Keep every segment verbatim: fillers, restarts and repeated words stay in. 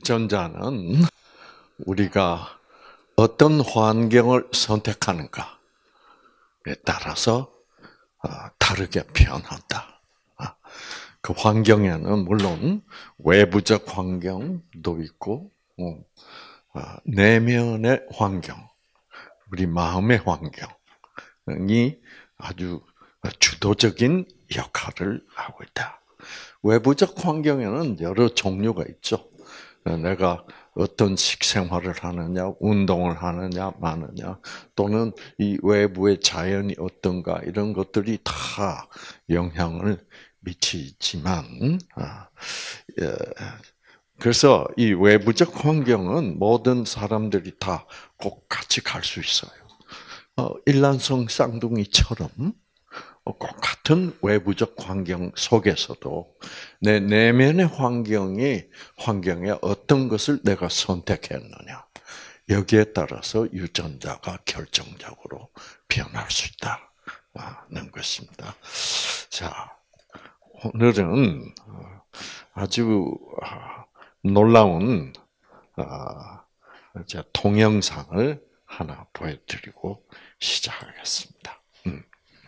유전자는 우리가 어떤 환경을 선택하는가에 따라서 다르게 변한다. 그 환경에는 물론 외부적 환경도 있고 내면의 환경, 우리 마음의 환경이 아주 주도적인 역할을 하고 있다. 외부적 환경에는 여러 종류가 있죠. 내가 어떤 식생활을 하느냐, 운동을 하느냐, 마느냐, 또는 이 외부의 자연이 어떤가, 이런 것들이 다 영향을 미치지만, 그래서 이 외부적 환경은 모든 사람들이 다 꼭 같이 갈 수 있어요. 일란성 쌍둥이처럼 꼭 같은 외부적 환경 속에서도 내 내면의 환경이 환경에 어떤 것을 내가 선택했느냐, 여기에 따라서 유전자가 결정적으로 변할 수 있다는 것입니다. 자, 오늘은 아주 놀라운 동영상을 하나 보여드리고 시작하겠습니다. 음.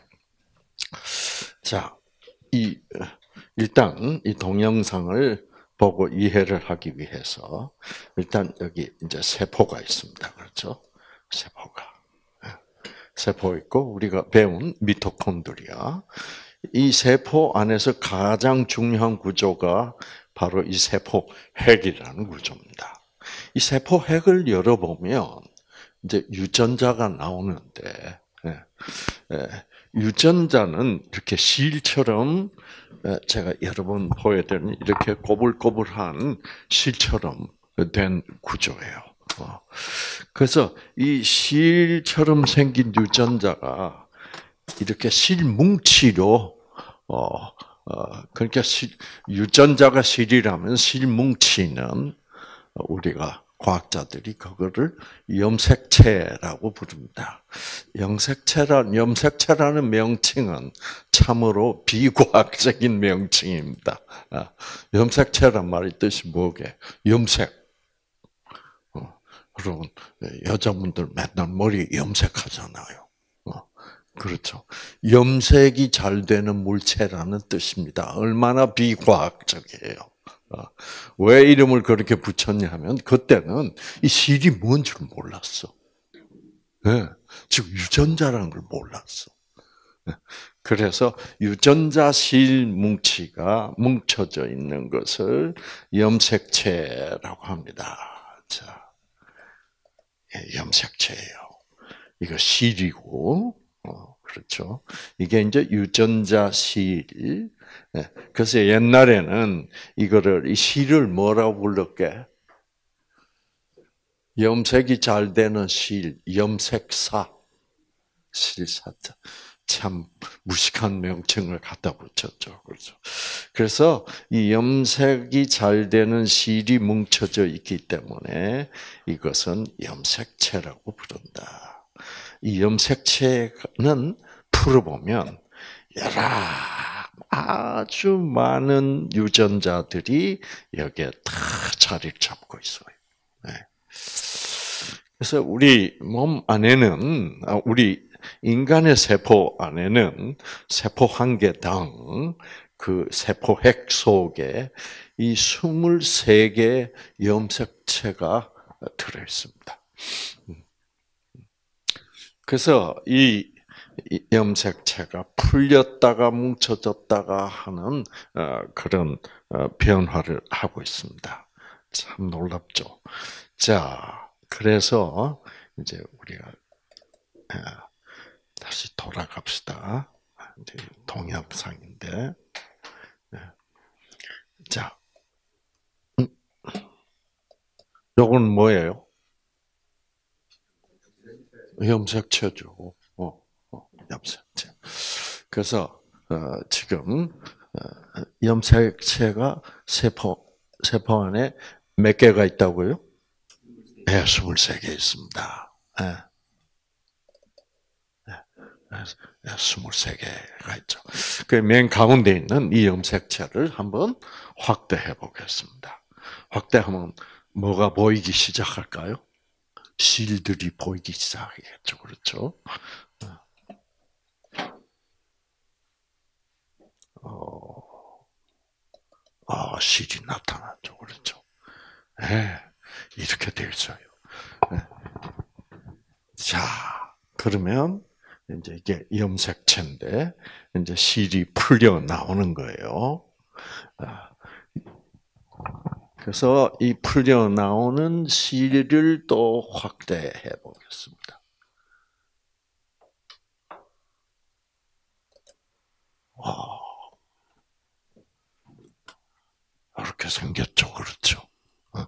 자, 이 일단 이 동영상을 보고 이해를 하기 위해서 일단 여기 이제 세포가 있습니다. 그렇죠? 세포가 세포 있고 우리가 배운 미토콘드리아. 이 세포 안에서 가장 중요한 구조가 바로 이 세포 핵이라는 구조입니다. 이 세포 핵을 열어보면 이제 유전자가 나오는데, 예, 예, 유전자는 이렇게 실처럼, 제가 여러 번 보여드린 이렇게 꼬불꼬불한 실처럼 된 구조예요. 그래서 이 실처럼 생긴 유전자가 이렇게 실뭉치로, 어, 어, 그러니까 실, 유전자가 실이라면 실뭉치는 우리가 과학자들이 그거를 염색체라고 부릅니다. 염색체란, 염색체라는 명칭은 참으로 비과학적인 명칭입니다. 염색체란 말의 뜻이 뭐게? 염색. 어, 여러분, 여자분들 맨날 머리 염색하잖아요. 어, 그렇죠. 염색이 잘 되는 물체라는 뜻입니다. 얼마나 비과학적이에요. 왜 이름을 그렇게 붙였냐 하면 그때는 이 실이 뭔 줄 몰랐어. 네. 즉 유전자라는 걸 몰랐어. 네. 그래서 유전자 실 뭉치가 뭉쳐져 있는 것을 염색체라고 합니다. 자, 염색체예요. 이거 실이고, 어, 그렇죠. 이게 이제 유전자 실. 그래서 옛날에는 이거를, 이 실을 뭐라고 불렀게? 염색이 잘 되는 실, 염색사, 실사자. 참 무식한 명칭을 갖다 붙였죠. 그렇죠. 그래서 이 염색이 잘 되는 실이 뭉쳐져 있기 때문에 이것은 염색체라고 부른다. 이 염색체는 풀어보면 여러 아주 많은 유전자들이 여기에 다 자리를 잡고 있어요. 네. 그래서 우리 몸 안에는, 우리 인간의 세포 안에는 세포 한 개당 그 세포 핵 속에 이 스물세 개의 염색체가 들어 있습니다. 그래서 이 염색체가 풀렸다가 뭉쳐졌다가 하는 그런 변화를 하고 있습니다. 참 놀랍죠. 자, 그래서 이제 우리가 다시 돌아갑시다. 동영상인데, 자, 이건 뭐예요? 염색체죠. 어, 어, 염색체. 그래서 어, 지금 어, 염색체가 세포 세포 안에 몇 개가 있다고요? 네, 스물세 개 있습니다. 네. 네, 스물세 개가 있죠. 그 맨 가운데 있는 이 염색체를 한번 확대해 보겠습니다. 확대하면 뭐가 보이기 시작할까요? 실들이 보이기 시작하겠죠. 그렇죠? 어, 아, 실이 나타나죠. 그렇죠? 네, 이렇게 돼 있어요. 네. 자, 그러면 이제 이게 염색체인데 이제 실이 풀려 나오는 거예요. 아, 그래서 이 풀려 나오는 실을 또 확대해 보겠습니다. 와, 이렇게 생겼죠, 그렇죠? 어?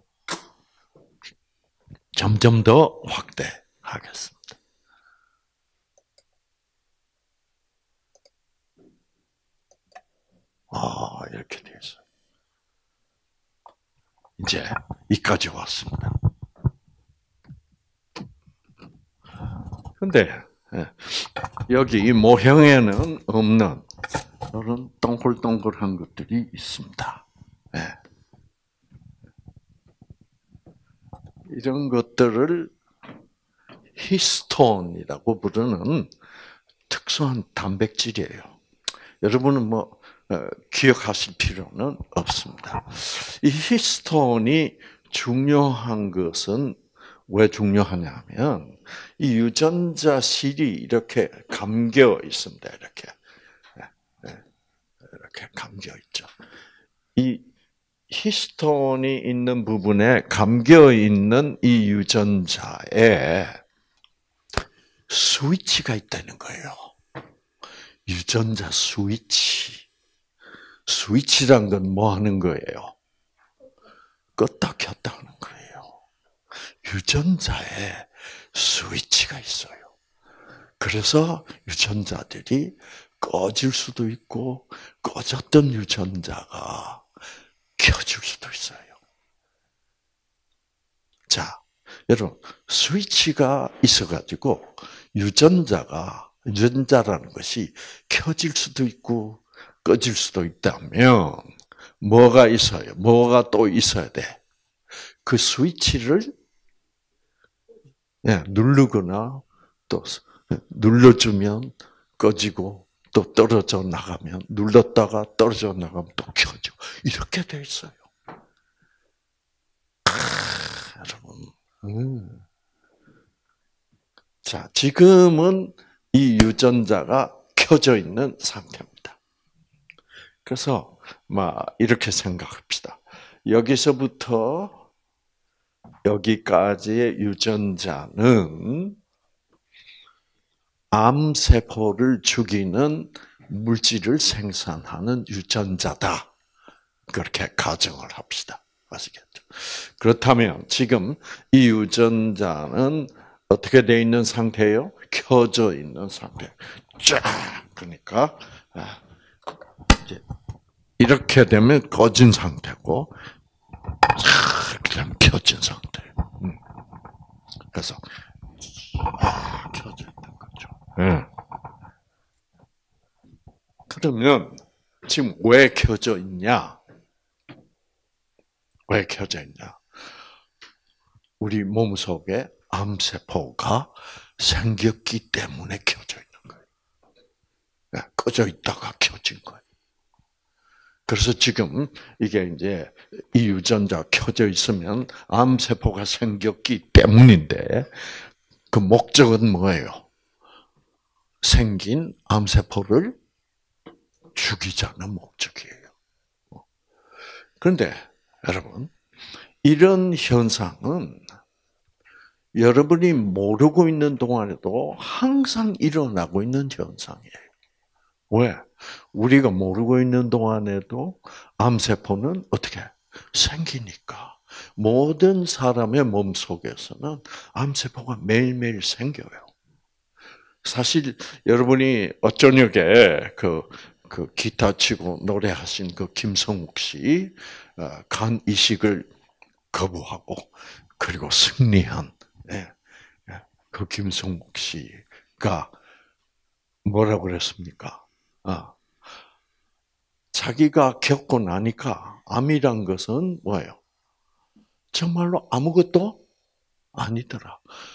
점점 더 확대하겠습니다. 아, 이렇게 되어 있어요. 이제 이까지 왔습니다. 근데 여기 이 모형에는 없는 이런 동글동글한 것들이 있습니다. 이런 것들을 히스톤이라고 부르는 특수한 단백질이에요. 여러분은 뭐 기억하실 필요는 없습니다. 이 히스톤이 중요한 것은 왜 중요하냐면 이 유전자 실이 이렇게 감겨 있습니다. 이렇게 이렇게 감겨 있죠. 이 히스톤이 있는 부분에 감겨 있는 이 유전자에 스위치가 있다는 거예요. 유전자 스위치. 스위치란 건 뭐 하는 거예요? 껐다 켰다 하는 거예요. 유전자에 스위치가 있어요. 그래서 유전자들이 꺼질 수도 있고 꺼졌던 유전자가 켜질 수도 있어요. 자, 여러분 스위치가 있어가지고 유전자가 유전자라는 것이 켜질 수도 있고 꺼질 수도 있다면 뭐가 있어요? 뭐가 또 있어야 돼? 그 스위치를 누르거나 또 눌러주면 꺼지고 또 떨어져 나가면 눌렀다가 떨어져 나가면 또 켜지고 이렇게 돼 있어요. 아, 여러분, 음. 자 지금은 이 유전자가 켜져 있는 상태입니다. 그래서 막 이렇게 생각합시다. 여기서부터 여기까지의 유전자는 암세포를 죽이는 물질을 생산하는 유전자다. 그렇게 가정을 합시다. 아시겠죠? 그렇다면 지금 이 유전자는 어떻게 되어 있는 상태예요? 켜져 있는 상태. 쫙! 그러니까 이렇게 되면 꺼진 상태고 그다음 켜진 상태. 그래서 켜져 있는 거죠. 네. 그러면 지금 왜 켜져 있냐? 왜 켜져 있냐? 우리 몸 속에 암세포가 생겼기 때문에 켜져 있는 거예요. 꺼져 있다가 켜진 거예요. 그래서 지금 이게 이제 이 유전자 켜져 있으면 암세포가 생겼기 때문인데 그 목적은 뭐예요? 생긴 암세포를 죽이자는 목적이에요. 그런데 여러분, 이런 현상은 여러분이 모르고 있는 동안에도 항상 일어나고 있는 현상이에요. 왜? 우리가 모르고 있는 동안에도 암세포는 어떻게 생기니까 모든 사람의 몸 속에서는 암세포가 매일매일 생겨요. 사실 여러분이 어쩌녁에 그, 그 기타 치고 노래하신 그 김성욱 씨, 간 이식을 거부하고 그리고 승리한 그 김성욱 씨가 뭐라고 그랬습니까? 아, 자기가 겪고 나니까 암이란 것은 뭐예요? 정말로 아무것도 아니더라.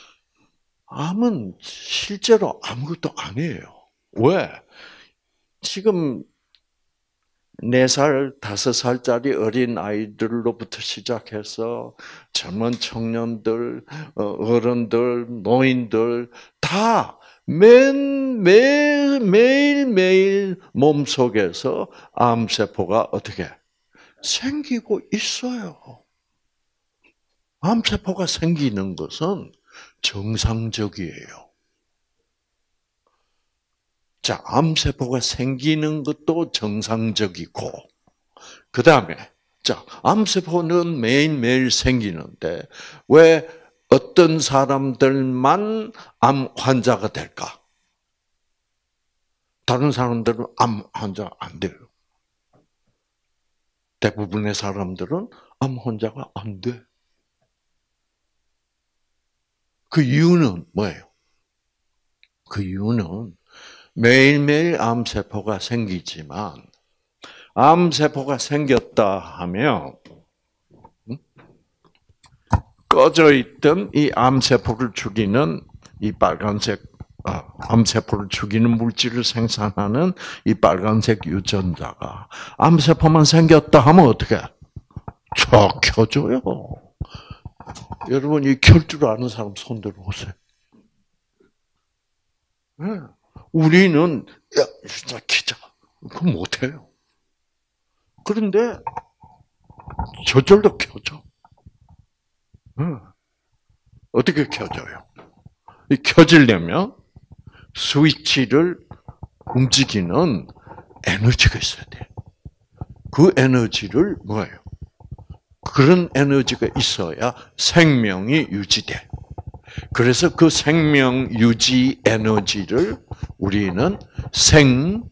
암은 실제로 아무것도 아니에요. 왜? 지금 네 살, 다섯 살짜리 어린 아이들로부터 시작해서 젊은 청년들, 어른들, 노인들 다 맨, 매, 매일매일 몸속에서 암세포가 어떻게 생기고 있어요. 암세포가 생기는 것은 정상적이에요. 자, 암세포가 생기는 것도 정상적이고, 그 다음에, 자, 암세포는 매일매일 생기는데, 왜 어떤 사람들만 암 환자가 될까? 다른 사람들은 암 환자 안 돼요. 대부분의 사람들은 암 환자가 안 돼. 그 이유는 뭐예요? 그 이유는 매일매일 암세포가 생기지만, 암세포가 생겼다 하면, 꺼져 있던 이 암세포를 죽이는 이 빨간색, 아, 암세포를 죽이는 물질을 생산하는 이 빨간색 유전자가 암세포만 생겼다 하면 어떻게? 쫙 켜져요. 여러분, 이 켤 줄 아는 사람 손 들어보세요. 네. 우리는, 야, 진짜 키자. 그건 못해요. 그런데, 저절로 켜져. 응. 어떻게 켜져요? 이 켜지려면 스위치를 움직이는 에너지가 있어야 돼. 그 에너지를 뭐예요? 그런 에너지가 있어야 생명이 유지돼. 그래서 그 생명 유지 에너지를 우리는 생기라고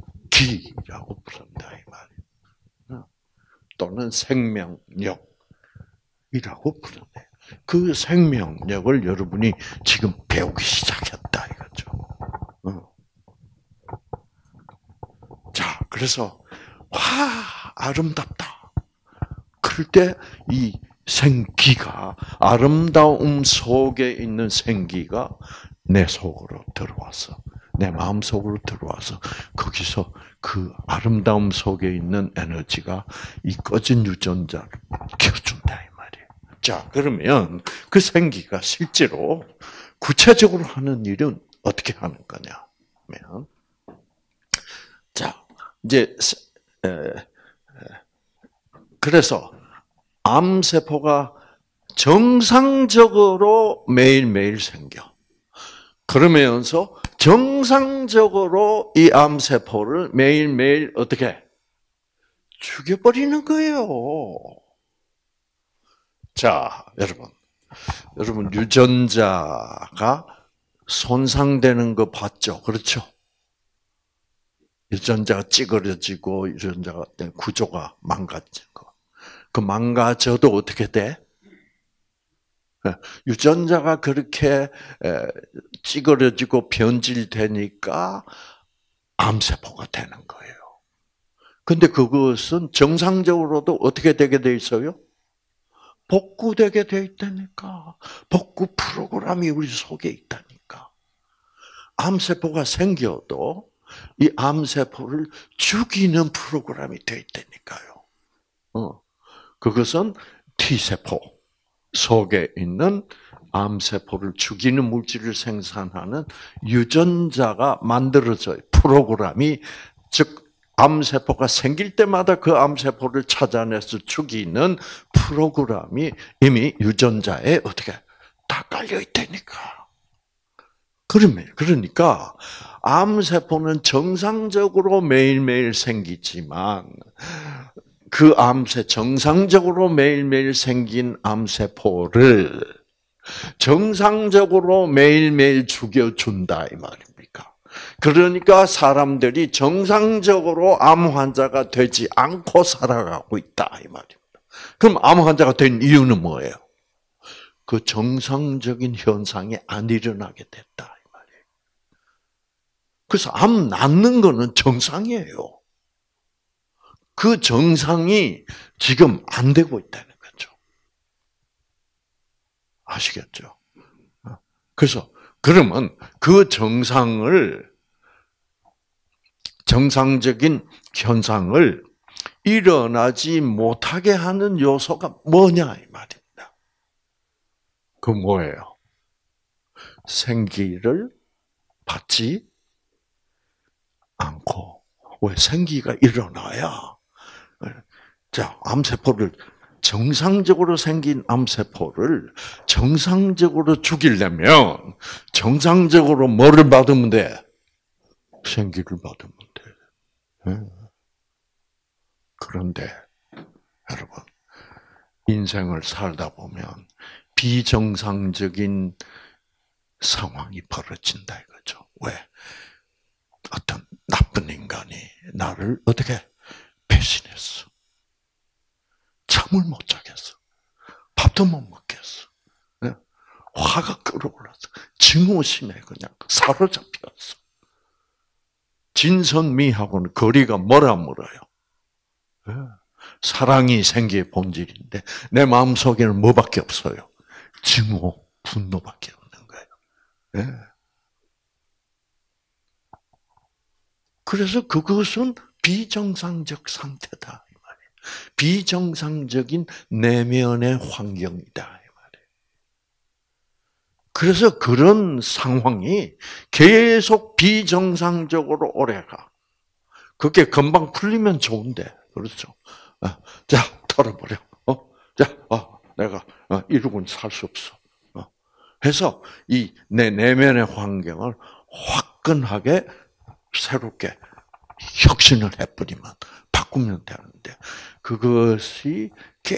부른다 이 말이에요. 또는 생명력이라고 부른대. 그 생명력을 여러분이 지금 배우기 시작했다 이거죠. 자, 그래서 와 아름답다. 그럴 때 이 생기가 아름다움 속에 있는 생기가 내 속으로 들어와서 내 마음 속으로 들어와서 거기서 그 아름다움 속에 있는 에너지가 이 꺼진 유전자를 켜준다 이 말이에요. 자, 그러면 그 생기가 실제로 구체적으로 하는 일은 어떻게 하는 거냐면, 자 이제 에, 에, 그래서 암세포가 정상적으로 매일매일 생겨. 그러면서 정상적으로 이 암세포를 매일매일 어떻게 죽여버리는 거예요. 자, 여러분. 여러분, 유전자가 손상되는 거 봤죠? 그렇죠? 유전자가 찌그러지고 유전자가 구조가 망가진 거. 그 망가져도 어떻게 돼? 유전자가 그렇게 찌그러지고 변질되니까 암세포가 되는 거예요. 근데 그것은 정상적으로도 어떻게 되게 돼 있어요? 복구되게 돼 있다니까. 복구 프로그램이 우리 속에 있다니까. 암세포가 생겨도 이 암세포를 죽이는 프로그램이 돼 있다니까요. 어. 그것은 T세포 속에 있는 암세포를 죽이는 물질을 생산하는 유전자가 만들어져요. 프로그램이, 즉 암세포가 생길 때마다 그 암세포를 찾아내서 죽이는 프로그램이 이미 유전자에 어떻게 다 깔려 있다니까. 그러면 그러니까 암세포는 정상적으로 매일매일 생기지만 그 암세 정상적으로 매일매일 생긴 암세포를 정상적으로 매일매일 죽여준다 이 말입니까? 그러니까 사람들이 정상적으로 암 환자가 되지 않고 살아가고 있다 이 말입니다. 그럼 암 환자가 된 이유는 뭐예요? 그 정상적인 현상이 안 일어나게 됐다 이 말이에요. 그래서 암 낫는 거는 정상이에요. 그 정상이 지금 안 되고 있다는 거죠. 아시겠죠? 그래서 그러면 그 정상을 정상적인 현상을 일어나지 못하게 하는 요소가 뭐냐 이 말입니다. 그 뭐예요? 생기를 받지 않고 왜 생기가 일어나야 자 암세포를 정상적으로 생긴 암세포를 정상적으로 죽이려면 정상적으로 뭐를 받으면 돼? 생기를 받으면 돼. 그런데 여러분 인생을 살다 보면 비정상적인 상황이 벌어진다 이거죠. 왜? 어떤 나쁜 인간이 나를 어떻게 배신했어. 잠을 못 자겠어. 밥도 못 먹겠어. 화가 끓어올랐어. 증오심에 그냥 사로잡혔어. 진선미하고는 거리가 멀어 멀어요. 사랑이 생기의 본질인데 내 마음속에는 뭐밖에 없어요? 증오, 분노밖에 없는 거예요. 그래서 그것은 비정상적 상태다. 비정상적인 내면의 환경이다. 말이에요. 그래서 그런 상황이 계속 비정상적으로 오래가. 그게 금방 풀리면 좋은데, 그렇죠? 자, 털어버려. 어? 자, 어, 내가 이러고는 살 수 없어. 어. 해서 이 내 내면의 환경을 화끈하게 새롭게 혁신을 해버리면 바꾸면 되는데 그것이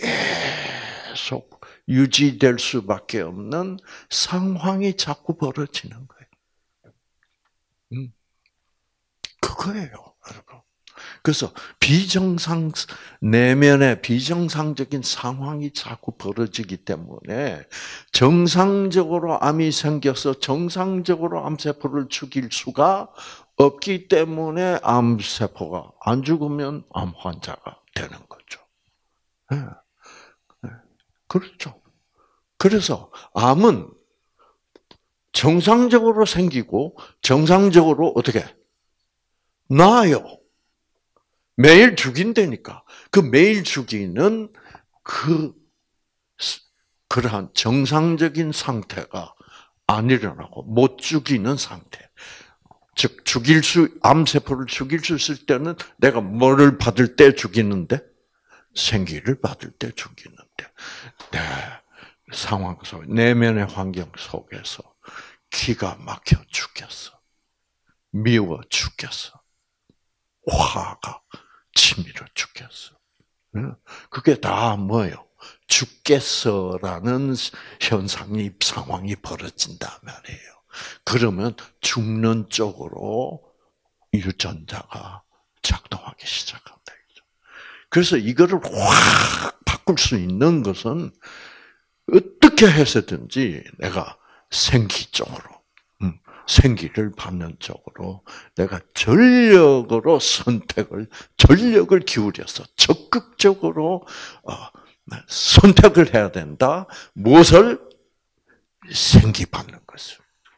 계속 유지될 수밖에 없는 상황이 자꾸 벌어지는 거예요. 음, 그거예요, 여러분. 그래서 비정상 내면의 비정상적인 상황이 자꾸 벌어지기 때문에 정상적으로 암이 생겨서 정상적으로 암세포를 죽일 수가 없기 때문에 암세포가 안 죽으면 암 환자가 되는 거죠. 네. 네. 그렇죠. 그래서 암은 정상적으로 생기고 정상적으로 어떻게 나아요. 매일 죽인다니까. 그 매일 죽이는 그 그러한 정상적인 상태가 안 일어나고 못 죽이는 상태. 즉 죽일 수 암세포를 죽일 수 있을 때는 내가 뭐를 받을 때 죽이는데 생기를 받을 때 죽이는데 네, 상황 속 내면의 환경 속에서 기가 막혀 죽겠어. 미워 죽겠어. 화가 치밀어 죽겠어. 그게 다 뭐예요? 죽겠어라는 현상이 상황이 벌어진단 말이에요. 그러면 죽는 쪽으로 유전자가 작동하기 시작한다. 그래서 이거를 확 바꿀 수 있는 것은 어떻게 해서든지 내가 생기 쪽으로, 생기를 받는 쪽으로 내가 전력으로 선택을, 전력을 기울여서 적극적으로 선택을 해야 된다. 무엇을? 생기 받는 것을.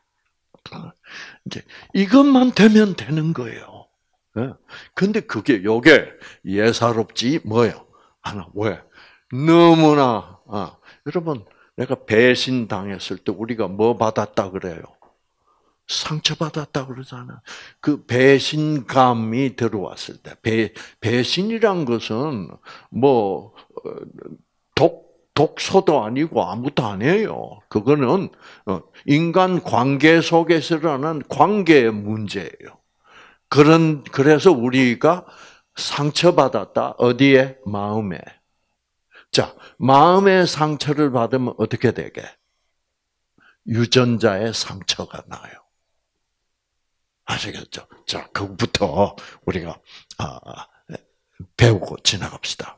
이제 이것만 되면 되는 거예요. 근데 그게 요게 예사롭지 뭐예요? 하나 왜? 너무나 아, 여러분 내가 배신 당했을 때 우리가 뭐 받았다 그래요? 상처 받았다 그러잖아. 그 배신감이 들어왔을 때 배 배신이란 것은 뭐 독 독소도 아니고 아무것도 아니에요. 그거는 인간 관계 속에서 일어나는 관계의 문제예요. 그런, 그래서 우리가 상처받았다. 어디에? 마음에. 자, 마음의 상처를 받으면 어떻게 되게? 유전자의 상처가 나요. 아시겠죠? 자, 그부터 우리가, 배우고 지나갑시다.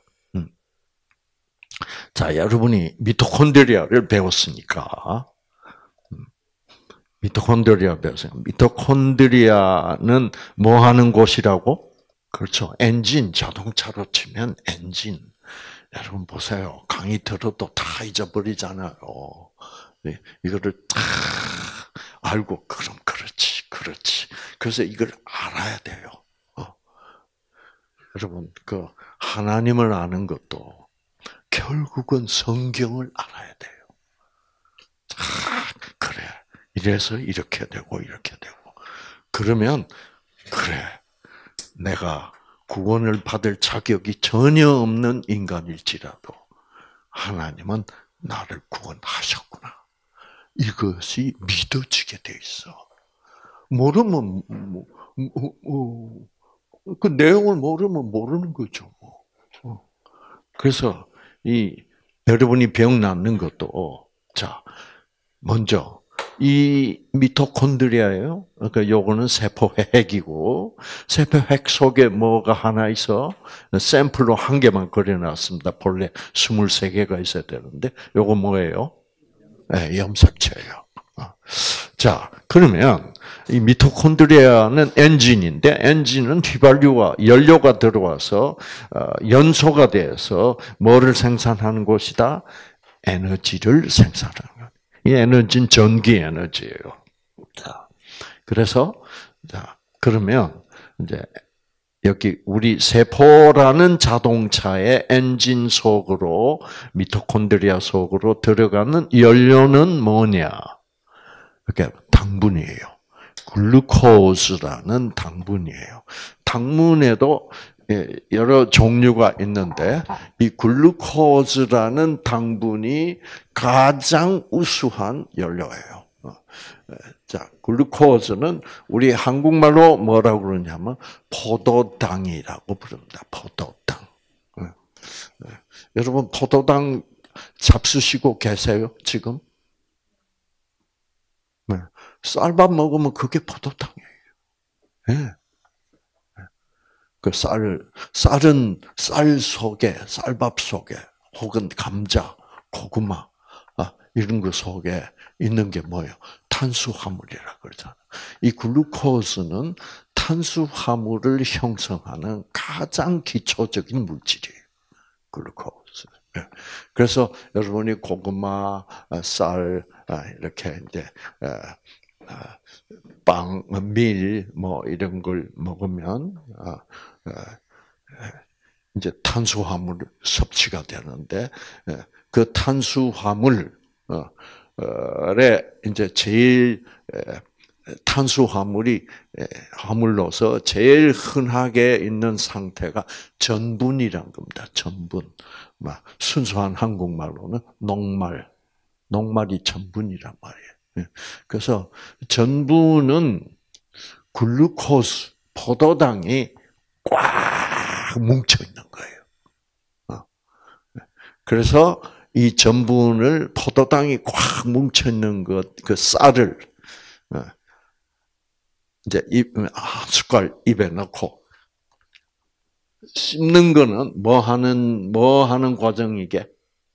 자, 여러분이 미토콘드리아를 배웠으니까, 미토콘드리아 배웠어요. 미토콘드리아는 뭐 하는 곳이라고? 그렇죠. 엔진, 자동차로 치면 엔진. 여러분 보세요. 강의 들어도 다 잊어버리잖아요. 이거를 다 알고 그럼 그렇지, 그렇지. 그래서 이걸 알아야 돼요. 어. 여러분, 그 하나님을 아는 것도 결국은 성경을 알아야 돼요. 아, 그래. 이래서 이렇게 되고 이렇게 되고. 그러면 그래. 내가 구원을 받을 자격이 전혀 없는 인간일지라도 하나님은 나를 구원하셨구나. 이것이 믿어지게 돼 있어. 모르면 뭐, 뭐, 뭐, 그 내용을 모르면 모르는 거죠. 뭐. 그래서 이 여러분이 병 낫는 것도 자 먼저 이 미토콘드리아예요. 그러니까 요거는 세포핵이고 세포핵 속에 뭐가 하나 있어? 샘플로 한 개만 그려놨습니다. 본래 스물세 개가 있어야 되는데 요거 뭐예요? 네, 염색체예요. 자, 그러면 이 미토콘드리아는 엔진인데 엔진은 휘발유와 연료가 들어와서 연소가 돼서 뭐를 생산하는 곳이다? 에너지를 생산하는 것. 이 에너지는 전기 에너지예요. 자, 그래서 자 그러면 이제 여기 우리 세포라는 자동차의 엔진 속으로 미토콘드리아 속으로 들어가는 연료는 뭐냐? 이렇게 당분이에요. 글루코즈라는 당분이에요. 당분에도 여러 종류가 있는데 이 글루코즈라는 당분이 가장 우수한 연료예요. 자, 글루코즈는 우리 한국말로 뭐라고 그러냐면 포도당이라고 부릅니다. 포도당. 여러분 포도당 잡수시고 계세요 지금? 네. 쌀밥 먹으면 그게 포도당이에요. 네. 그 쌀, 쌀은 쌀 속에, 쌀밥 속에, 혹은 감자, 고구마, 아, 이런 거 속에 있는 게 뭐예요? 탄수화물이라 그러잖아. 이 글루코즈는 탄수화물을 형성하는 가장 기초적인 물질이에요. 글루코즈. 그래서 여러분이 고구마, 쌀, 이렇게 이제, 빵, 밀, 뭐 이런 걸 먹으면 이제 탄수화물 섭취가 되는데 그 탄수화물에 이제 제일 탄수화물이 화물로서 제일 흔하게 있는 상태가 전분이란 겁니다. 전분. 순수한 한국말로는 녹말. 녹말이 전분이란 말이에요. 그래서 전분은 글루코즈, 포도당이 꽉 뭉쳐 있는 거예요. 그래서 이 전분을 포도당이 꽉 뭉쳐 있는 것, 그 쌀을 이제 입, 한 숟갈 입에 넣고 씹는 거는 뭐 하는 뭐 하는 과정이게?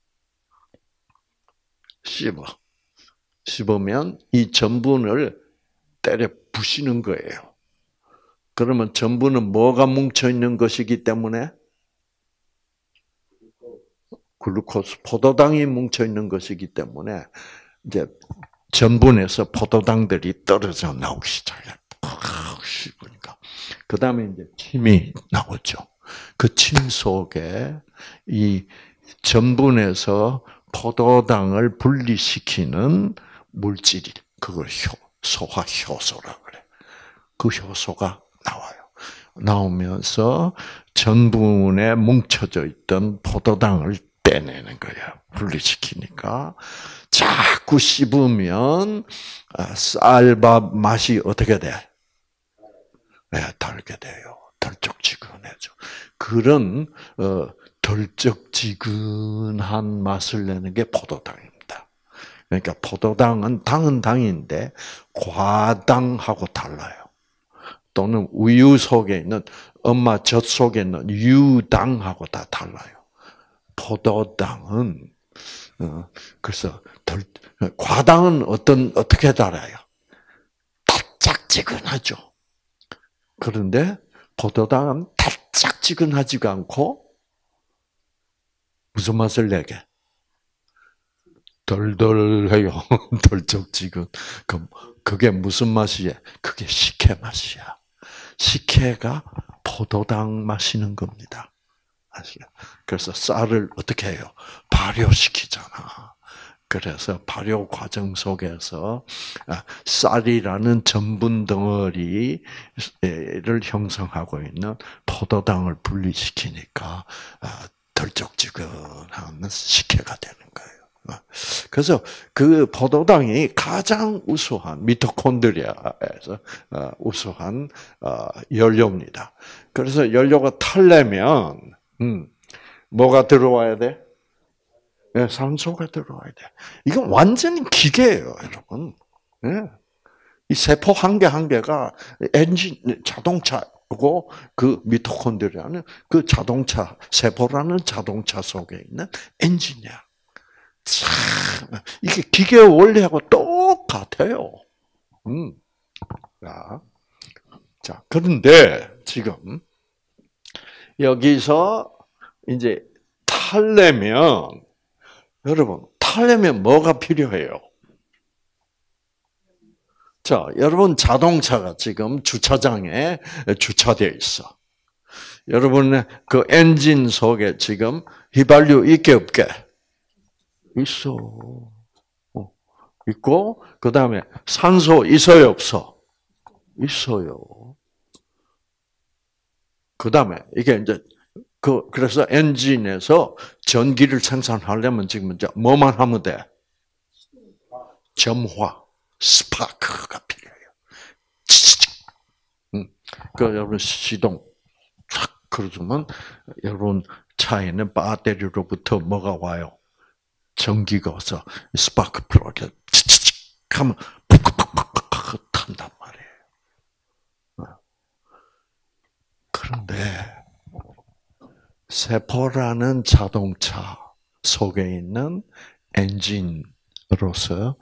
씹어. 씹으면 이 전분을 때려 부시는 거예요. 그러면 전분은 뭐가 뭉쳐 있는 것이기 때문에 글루코스, 포도당이 뭉쳐 있는 것이기 때문에 이제 전분에서 포도당들이 떨어져 나오기 시작해요. 씹으니까. 그 다음에 이제 침이 나오죠. 그 침 속에 이 전분에서 포도당을 분리시키는 물질이 그걸 효, 소화 효소라 그래. 그 효소가 나와요. 나오면서 전분에 뭉쳐져 있던 포도당을 빼내는 거예요. 분리시키니까 자꾸 씹으면 쌀밥 맛이 어떻게 돼? 네, 달게 돼요. 덜쩍지근해져. 그런 어, 덜쩍지근한 맛을 내는 게 포도당입니다. 그러니까 포도당은 당은 당인데 과당하고 달라요. 또는 우유 속에 있는 엄마 젖 속에 있는 유당하고 다 달라요. 포도당은 어, 그래서 덜, 과당은 어떤 어떻게 달아요? 달짝지근하죠. 그런데 포도당은 달짝지근하지가 않고 무슨 맛을 내게? 덜덜해요. 덜쩍지근. 그, 그게 무슨 맛이야? 그게 식혜 맛이야. 식혜가 포도당 마시는 겁니다. 아시죠? 그래서 쌀을 어떻게 해요? 발효시키잖아. 그래서 발효 과정 속에서 쌀이라는 전분 덩어리를 형성하고 있는 포도당을 분리시키니까 덜쩍지근한 식혜가 되는 거예요. 그래서 그 포도당이 가장 우수한 미토콘드리아에서 우수한 연료입니다. 그래서 연료가 타려면 뭐가 들어와야 돼? 네, 산소가 들어와야 돼. 이건 완전히 기계예요, 여러분. 네. 이 세포 한 개 한 개가 엔진, 자동차고 그 미토콘드리아는 그 자동차, 세포라는 자동차 속에 있는 엔진이야. 참, 이게 기계의 원리하고 똑같아요. 음. 자, 자, 그런데 지금 여기서 이제 타려면 여러분, 타려면 뭐가 필요해요? 자, 여러분 자동차가 지금 주차장에 주차되어 있어. 여러분의 그 엔진 속에 지금 휘발유 있게 없게? 있어. 어, 있고, 그 다음에 산소 있어요, 없어? 있어요. 그 다음에 이게 이제 그, 그래서 엔진에서 전기를 생산하려면 지금 이제 뭐만 하면 돼? 점화, 스파크가 필요해요. 음. 그, 여러분, 시동, 쫙, 그러면, 여러분, 차에는 배터리로부터 뭐가 와요? 전기가 와서, 스파크 플러그, 치치치 하면, 푹푹푹푹 탄단 말이에요. 그런데, 세포라는 자동차 속에 있는 엔진으로서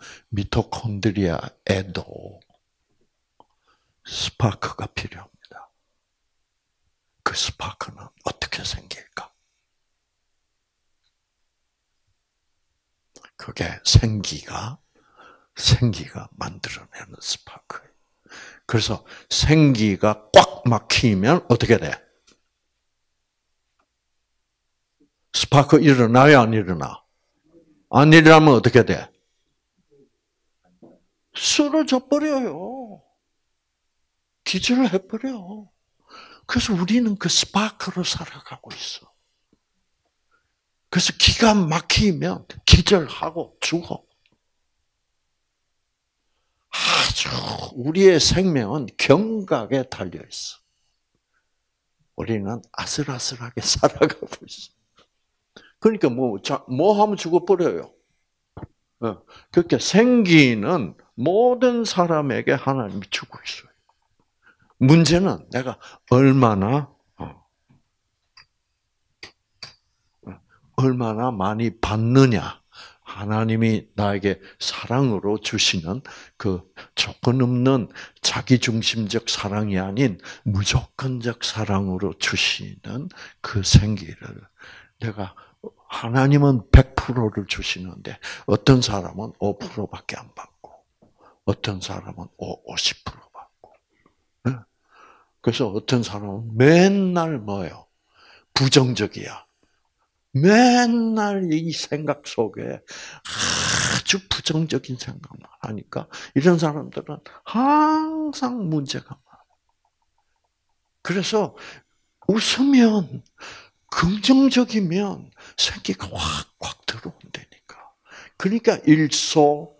미토콘드리아에도 스파크가 필요합니다. 그 스파크는 어떻게 생길까? 그게 생기가, 생기가 만들어내는 스파크예요. 그래서 생기가 꽉 막히면 어떻게 돼? 스파크 일어나요, 안 일어나? 안 일어나면 어떻게 돼? 쓰러져 버려요. 기절해버려. 그래서 우리는 그 스파크로 살아가고 있어. 그래서 기가 막히면 기절하고 죽어. 아주 우리의 생명은 경각에 달려 있어. 우리는 아슬아슬하게 살아가고 있어. 그러니까 뭐, 자, 뭐 하면 죽어버려요. 그렇게 생기는 모든 사람에게 하나님이 주고 있어요. 문제는 내가 얼마나, 얼마나 많이 받느냐. 하나님이 나에게 사랑으로 주시는 그 조건 없는 자기중심적 사랑이 아닌 무조건적 사랑으로 주시는 그 생기를 내가 하나님은 백 퍼센트를 주시는데 어떤 사람은 오 퍼센트밖에 안 받고 어떤 사람은 오십 퍼센트 받고 그래서 어떤 사람은 맨날 뭐예요? 부정적이야. 맨날 이 생각 속에 아주 부정적인 생각만 하니까 이런 사람들은 항상 문제가 많아. 그래서 웃으면 긍정적이면 생기가 확확 들어온다니까. 그러니까 일소,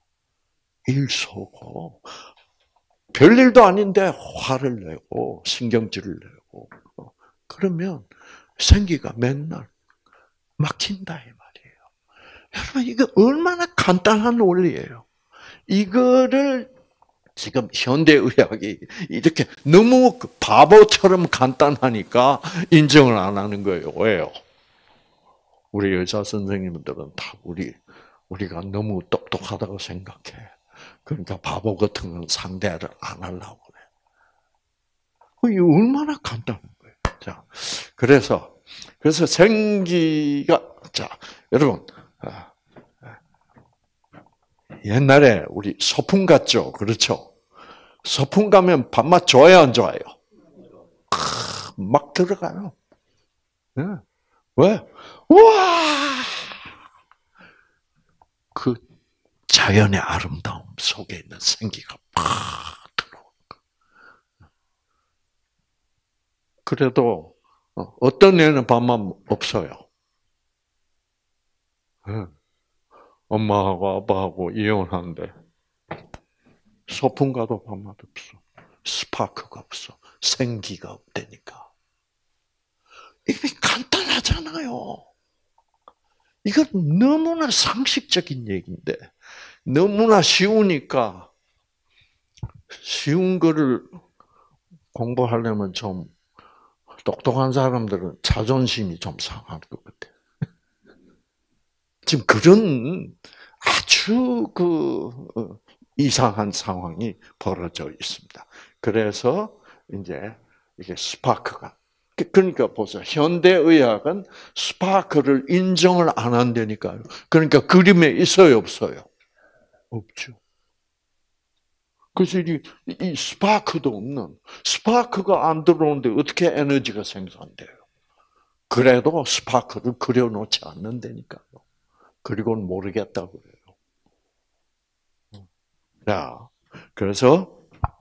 일소고 별일도 아닌데 화를 내고 신경질을 내고 그러면 생기가 맨날 막힌다 이 말이에요. 여러분 이거 얼마나 간단한 원리예요. 이거를 지금 현대의학이 이렇게 너무 바보처럼 간단하니까 인정을 안 하는 거예요. 왜요? 우리 의사 선생님들은 다 우리 우리가 너무 똑똑하다고 생각해. 그러니까 바보 같은 건 상대를 안 하려고 그래. 이게 얼마나 간단한 거예요. 자, 그래서 그래서 생기가 자 여러분 옛날에 우리 소풍 갔죠. 그렇죠? 소풍 가면 밥맛 좋아요, 안 좋아요? 막 들어가요. 네. 왜? 와! 그 자연의 아름다움 속에 있는 생기가 팍 들어오는 거예요. 그래도 어떤 애는 밥만 없어요. 네. 엄마하고 아빠하고 이혼하는데 소풍 가도 밥맛 없어. 스파크가 없어. 생기가 없다니까. 이게 간단하잖아요. 이건 너무나 상식적인 얘기인데 너무나 쉬우니까 쉬운 거를 공부하려면 좀 똑똑한 사람들은 자존심이 좀 상할 것 같아요. 지금 그런 아주 그 이상한 상황이 벌어져 있습니다. 그래서 이제 이게 스파크가 그러니까 보세요. 현대의학은 스파크를 인정을 안 한다니까요. 그러니까 그림에 있어요, 없어요? 없죠. 그래서 이, 이 스파크도 없는 스파크가 안 들어오는데 어떻게 에너지가 생산돼요? 그래도 스파크를 그려놓지 않는다니까요. 그리고는 모르겠다 그래요. 자, 그래서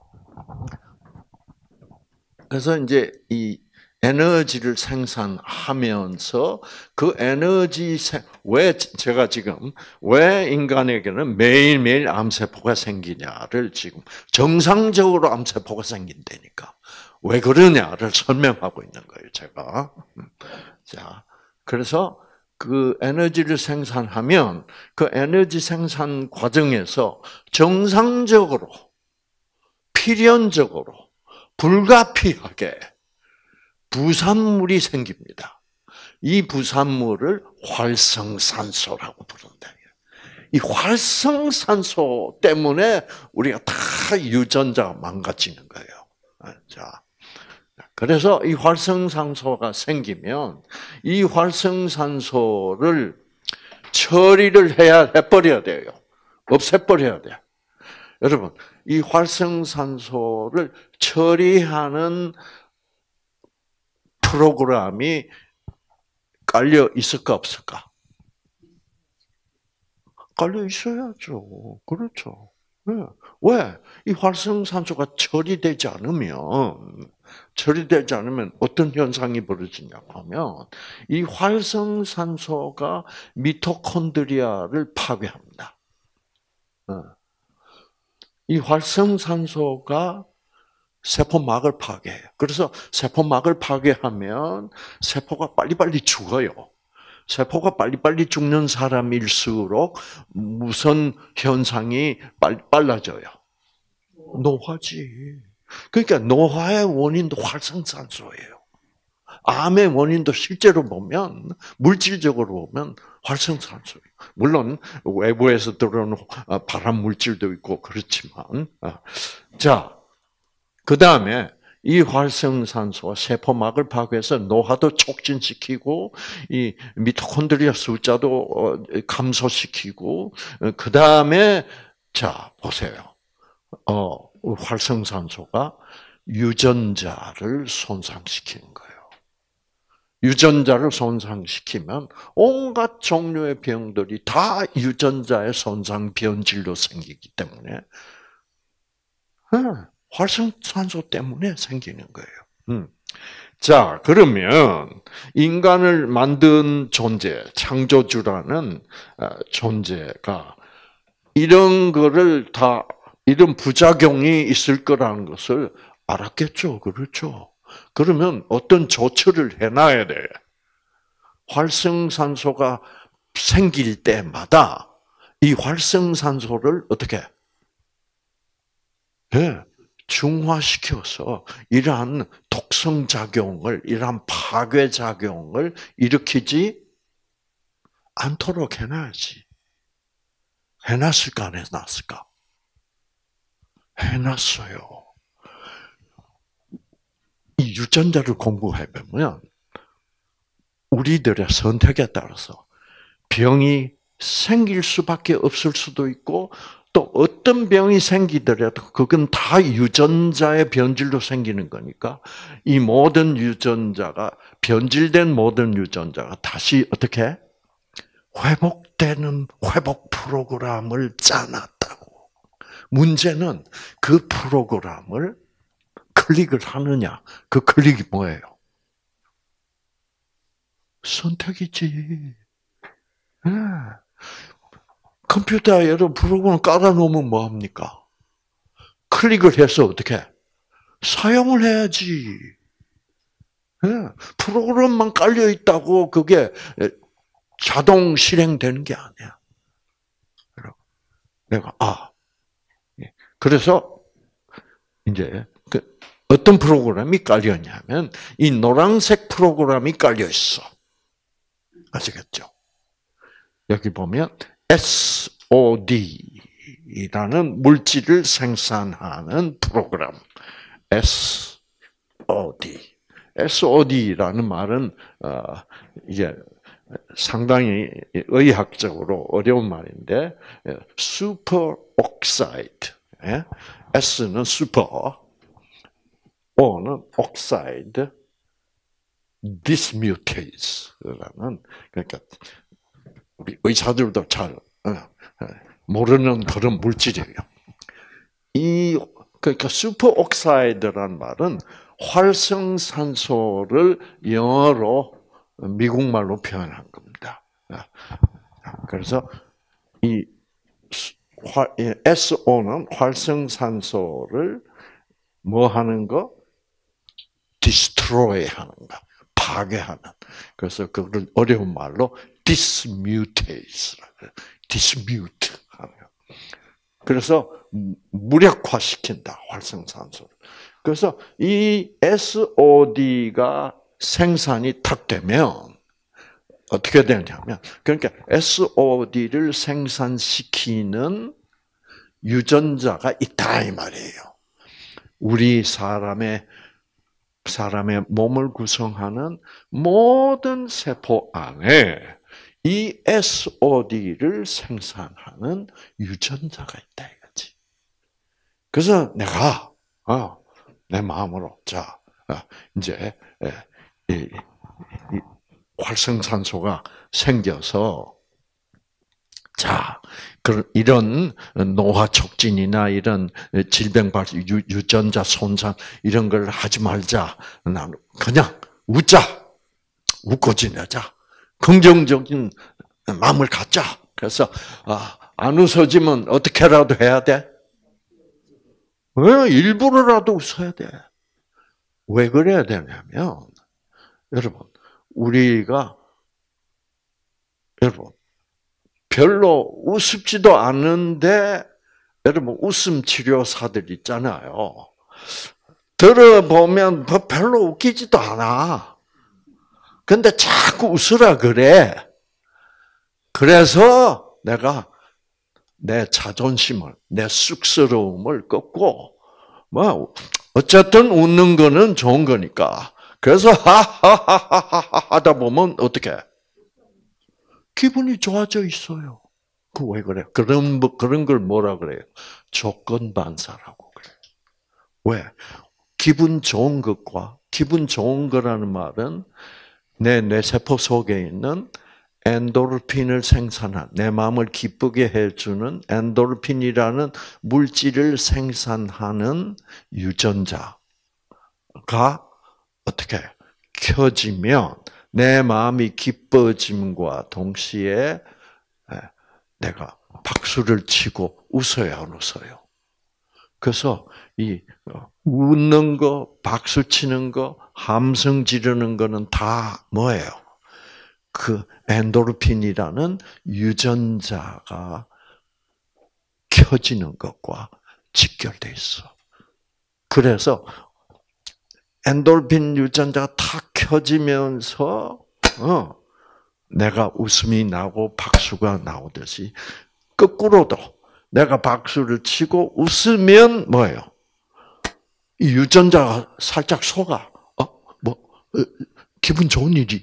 그래서 이제 이 에너지를 생산하면서 그 에너지 왜 제가 지금 왜 인간에게는 매일매일 암세포가 생기냐를 지금 정상적으로 암세포가 생긴다니까 왜 그러냐를 설명하고 있는 거예요, 제가. 자, 그래서 그 에너지를 생산하면 그 에너지 생산 과정에서 정상적으로 필연적으로 불가피하게 부산물이 생깁니다. 이 부산물을 활성산소라고 부른다. 이 활성산소 때문에 우리가 다 유전자가 망가지는 거예요. 자, 그래서 이 활성산소가 생기면 이 활성산소를 처리를 해야 해버려야 돼요. 없애버려야 돼. 여러분, 이 활성산소를 처리하는 프로그램이 깔려 있을까 없을까? 깔려 있어야죠. 그렇죠. 네. 왜? 이 활성산소가 처리되지 않으면 처리되지 않으면 어떤 현상이 벌어지냐고 하면 이 활성산소가 미토콘드리아를 파괴합니다. 이 활성산소가 세포막을 파괴해요. 그래서 세포막을 파괴하면 세포가 빨리빨리 죽어요. 세포가 빨리빨리 죽는 사람일수록 무슨 현상이 빨라져요? 노화지. 그러니까 노화의 원인도 활성산소예요. 암의 원인도 실제로 보면 물질적으로 보면 활성산소예요. 물론 외부에서 들어오는 발암 물질도 있고 그렇지만 자. 그 다음에 이 활성산소가 세포막을 파괴해서 노화도 촉진시키고 이 미토콘드리아 숫자도 감소시키고 그 다음에 자 보세요. 어, 활성산소가 유전자를 손상시키는 거예요. 유전자를 손상시키면 온갖 종류의 병들이 다 유전자의 손상 변질로 생기기 때문에 활성산소 때문에 생기는 거예요. 음. 자, 그러면 인간을 만든 존재, 창조주라는 존재가 이런 거를 다 이런 부작용이 있을 거라는 것을 알았겠죠, 그렇죠? 그러면 어떤 조처를 해놔야 돼. 활성산소가 생길 때마다 이 활성산소를 어떻게? 네. 중화시켜서 이러한 독성작용을, 이러한 파괴작용을 일으키지 않도록 해놔야지. 해놨을까, 안 해놨을까? 해놨어요. 이 유전자를 공부해보면 우리들의 선택에 따라서 병이 생길 수밖에 없을 수도 있고 또 어떤 병이 생기더라도 그건 다 유전자의 변질로 생기는 거니까 이 모든 유전자가 변질된 모든 유전자가 다시 어떻게 회복되는 회복 프로그램을 짜놨다고. 문제는 그 프로그램을 클릭을 하느냐. 그 클릭이 뭐예요? 선택이지. 네. 컴퓨터에 여러분 프로그램 깔아놓으면 뭐합니까? 클릭을 해서 어떻게? 사용을 해야지. 네. 프로그램만 깔려있다고 그게 자동 실행되는 게 아니야. 내가, 아. 그래서 이제 그 어떤 프로그램이 깔려있냐면 이 노란색 프로그램이 깔려있어. 아시겠죠? 여기 보면 에스오디라는 물질을 생산하는 프로그램. 에스오디. 에스오디라는 말은 어, 이제 상당히 의학적으로 어려운 말인데 super oxide. S는 super, O는 oxide dismutase라는 그러니까 우리 의사들도 잘 모르는 그런 물질이에요. 이 그러니까 슈퍼옥사이드란 말은 활성산소를 영어로 미국말로 표현한 겁니다. 그래서 이 에스오는 활성산소를 뭐 하는 거? destroy 하는 거. 파괴하는. 그래서 그걸 어려운 말로 dismutase. dismute 하는 거. 그래서 무력화시킨다. 활성산소를. 그래서 이 에스오디가 생산이 탁 되면 어떻게 되냐면, 그러니까 에스오디를 생산시키는 유전자가 있다 이 말이에요. 우리 사람의 사람의 몸을 구성하는 모든 세포 안에 이 에스오디를 생산하는 유전자가 있다 이거지. 그래서 내가 어, 내 마음으로 자 이제 이, 이, 활성산소가 생겨서 자 이런 노화 촉진이나 이런 질병 발생 유전자 손상 이런 걸 하지 말자. 나는 그냥 웃자, 웃고 지내자, 긍정적인 마음을 갖자. 그래서 아, 안 웃어지면 어떻게라도 해야 돼? 왜 일부러라도 웃어야 돼? 왜 그래야 되냐면 여러분. 우리가 여러분 별로 우습지도 않은데 여러분 웃음 치료사들 있잖아요. 들어보면 별로 웃기지도 않아. 근데 자꾸 웃으라 그래. 그래서 내가 내 자존심을, 내 쑥스러움을 꺾고 뭐 어쨌든 웃는 거는 좋은 거니까. 그래서 하하하하하 하다 보면 어떻게 기분이 좋아져 있어요. 그 왜 그래? 그런 그런 걸 뭐라 그래요? 조건 반사라고 그래. 왜? 기분 좋은 것과 기분 좋은 거라는 말은 내 뇌세포 속에 있는 엔도르핀을 생산한 내 마음을 기쁘게 해주는 엔도르핀이라는 물질을 생산하는 유전자가 어떻게 켜지면 내 마음이 기뻐짐과 동시에 내가 박수를 치고 웃어야 안 웃어요. 그래서 이 웃는 거, 박수 치는 거, 함성 지르는 거는 다 뭐예요? 그 엔도르핀이라는 유전자가 켜지는 것과 직결돼 있어. 그래서 엔도르핀 유전자가 탁 켜지면서 어, 내가 웃음이 나고 박수가 나오듯이 거꾸로도 내가 박수를 치고 웃으면 뭐예요? 이 유전자가 살짝 속아. 어, 뭐 어, 기분 좋은 일이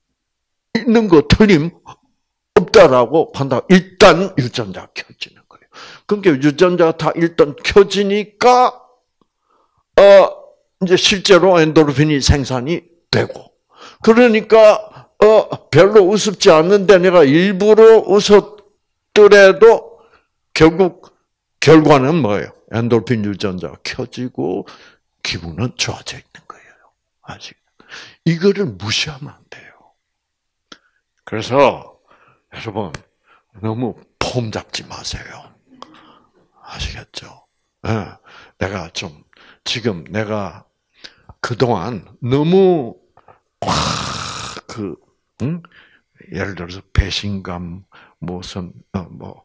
있는 거 틀림 없다라고 판단. 일단 유전자가 켜지는 거예요. 그러니까 유전자가 다 일단 켜지니까 어 이제 실제로 엔도르핀이 생산이 되고, 그러니까 어 별로 우습지 않는데 내가 일부러 웃었더라도 결국 결과는 뭐예요? 엔도르핀 유전자가 켜지고 기분은 좋아져 있는 거예요. 아직 이거를 무시하면 안 돼요. 그래서 여러분 너무 폼 잡지 마세요. 아시겠죠? 네, 내가 좀 지금 내가 그동안 너무 그 응? 예를 들어서 배신감 무슨 어, 뭐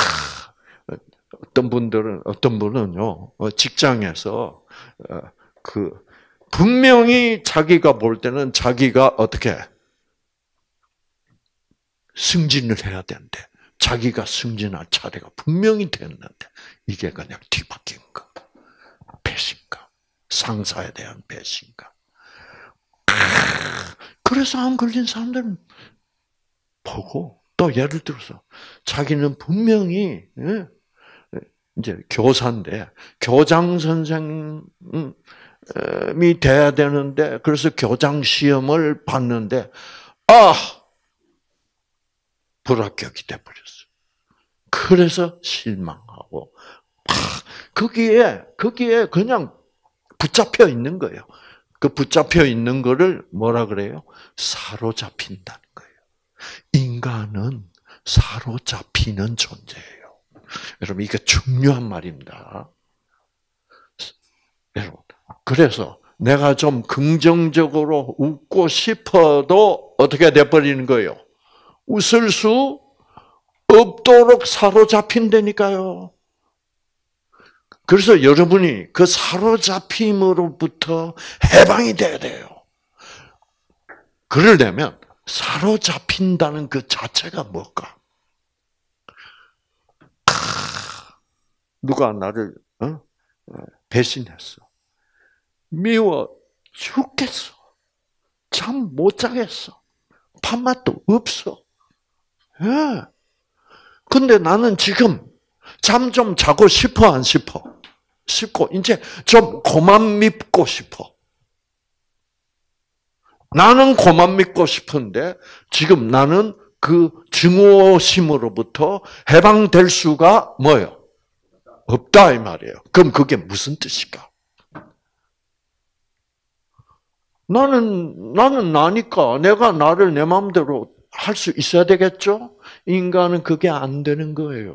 어떤 분들은 어떤 분은요 직장에서 그 분명히 자기가 볼 때는 자기가 어떻게 승진을 해야 되는데 자기가 승진할 차례가 분명히 됐는데 이게 그냥 뒤바뀐 거. 배신감. 상사에 대한 배신감. 그래서 암 걸린 사람들은 보고 또 예를 들어서 자기는 분명히 이제 교사인데 교장 선생님이 돼야 되는데 그래서 교장 시험을 봤는데 아 불합격이 돼버렸어. 그래서 실망하고 거기에 거기에 그냥 붙잡혀 있는 거예요. 그 붙잡혀 있는 거를 뭐라 그래요? 사로잡힌다는 거예요. 인간은 사로잡히는 존재예요. 여러분 이게 중요한 말입니다. 여러분 그래서 내가 좀 긍정적으로 웃고 싶어도 어떻게 돼버리는 거예요? 웃을 수 없도록 사로잡힌다니까요. 그래서 여러분이 그 사로잡힘으로부터 해방이 돼야 돼요. 그러려면 사로잡힌다는 그 자체가 뭘까? 누가 나를 어? 배신했어. 미워 죽겠어. 잠 못 자겠어. 밥맛도 없어. 예. 근데 나는 지금 잠 좀 자고 싶어, 안 싶어? 싶고, 이제 좀 고만 믿고 싶어. 나는 고만 믿고 싶은데, 지금 나는 그 증오심으로부터 해방될 수가 뭐예요? 없다, 이 말이에요. 그럼 그게 무슨 뜻일까? 나는, 나는 나니까 내가 나를 내 마음대로 할 수 있어야 되겠죠? 인간은 그게 안 되는 거예요.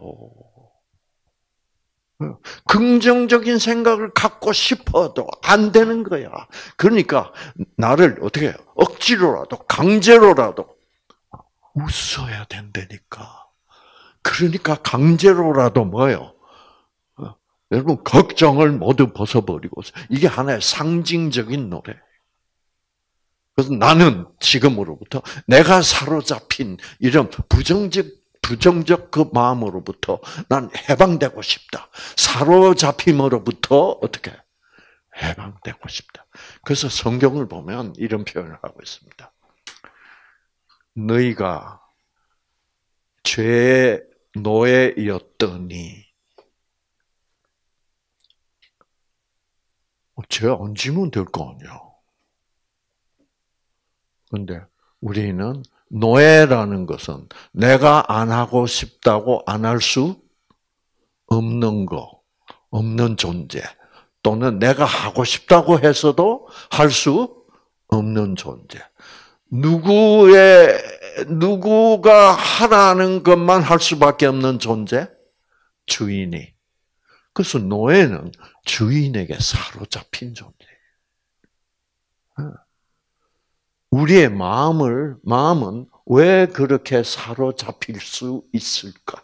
긍정적인 생각을 갖고 싶어도 안 되는 거야. 그러니까 나를 어떻게 억지로라도 강제로라도 웃어야 된다니까. 그러니까 강제로라도 뭐예요? 여러분 걱정을 모두 벗어버리고 이게 하나의 상징적인 노래. 그래서 나는 지금으로부터 내가 사로잡힌 이런 부정적 부정적 그 마음으로부터 난 해방되고 싶다. 사로잡힘으로부터 어떻게 해방되고 싶다. 그래서 성경을 보면 이런 표현을 하고 있습니다. 너희가 죄의 노예였더니 죄 안 지면 될 거 아니야. 그런데 우리는 노예라는 것은 내가 안 하고 싶다고 안 할 수 없는 거, 없는 존재, 또는 내가 하고 싶다고 해서도 할 수 없는 존재. 누구의, 누구가 하라는 것만 할 수밖에 없는 존재? 주인이. 그래서 노예는 주인에게 사로잡힌 존재예요. 우리의 마음을, 마음은 왜 그렇게 사로잡힐 수 있을까?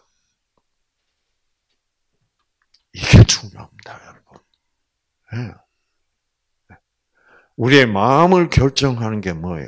이게 중요합니다, 여러분. 우리의 마음을 결정하는 게 뭐예요?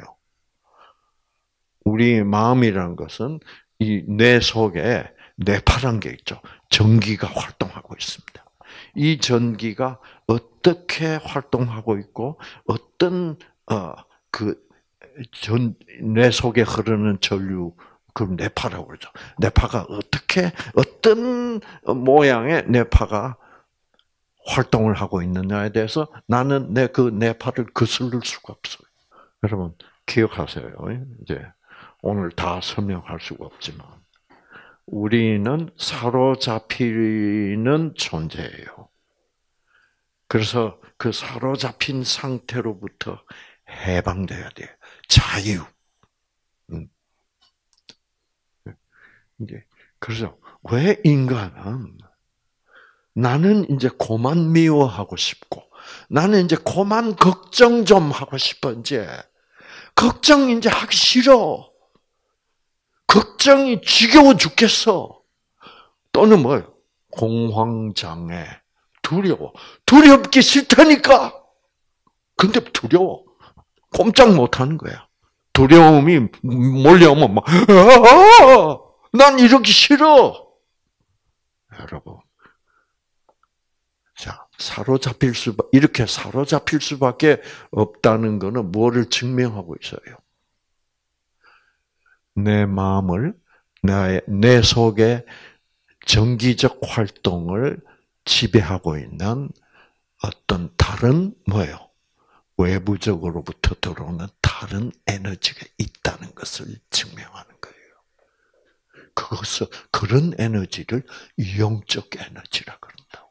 우리의 마음이라는 것은 이 뇌 속에 뇌파란 게 있죠. 전기가 활동하고 있습니다. 이 전기가 어떻게 활동하고 있고, 어떤, 어, 그, 전, 뇌 속에 흐르는 전류, 그 뇌파라고 그러죠. 뇌파가 어떻게 어떻게 어떤 모양의 뇌파가 활동을 하고 있느냐에 대해서 나는 내 그 뇌파를 거스를 수가 없어요. 여러분 기억하세요. 이제 오늘 다 설명할 수가 없지만 우리는 사로잡히는 존재예요. 그래서 그 사로잡힌 상태로부터 해방돼야 돼요. 자유. 음. 이제 그래서 왜 인간은 나는 이제 그만 미워하고 싶고 나는 이제 그만 걱정 좀 하고 싶어 이제 걱정 이제 하기 싫어. 걱정이 지겨워 죽겠어. 또는 뭐예요? 공황장애, 두려워. 두렵기 싫다니까. 근데 두려워. 꼼짝 못하는 거야. 두려움이 몰려오면 막, 아, 난 이러기 싫어. 여러분, 자 사로잡힐 수 이렇게 사로잡힐 수밖에 없다는 것은 뭐를 증명하고 있어요? 내 마음을 내, 내 속에 정기적 활동을 지배하고 있는 어떤 다른 뭐예요? 외부적으로부터 들어오는 다른 에너지가 있다는 것을 증명하는 거예요. 그것을 그런 에너지를 영적 에너지라 그런다고.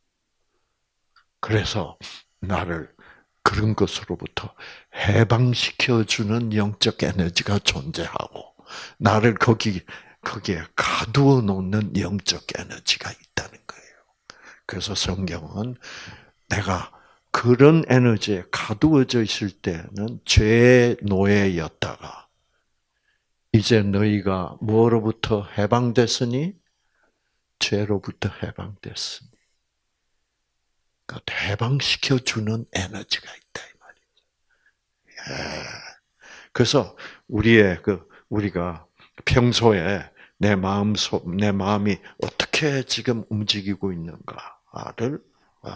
그래서 나를 그런 것으로부터 해방시켜 주는 영적 에너지가 존재하고 나를 거기 거기에 가두어 놓는 영적 에너지가 있다는 거예요. 그래서 성경은 내가 그런 에너지에 가두어져 있을 때는 죄의 노예였다가 이제 너희가 뭐로부터 해방됐으니 죄로부터 해방됐으니 그러니까 해방시켜 주는 에너지가 있다 이 말이죠. 그래서 우리의 그 우리가 평소에 내 마음 속, 내 마음이 어떻게 지금 움직이고 있는가를 어,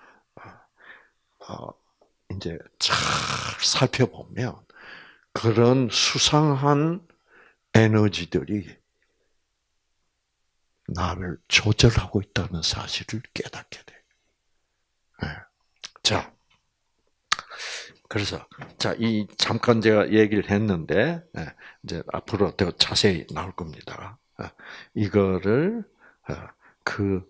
어, 이제 잘 살펴보면 그런 수상한 에너지들이 나를 조절하고 있다는 사실을 깨닫게 돼. 네. 자, 그래서 자, 이 잠깐 제가 얘기를 했는데 네, 이제 앞으로 더 자세히 나올 겁니다. 이거를 그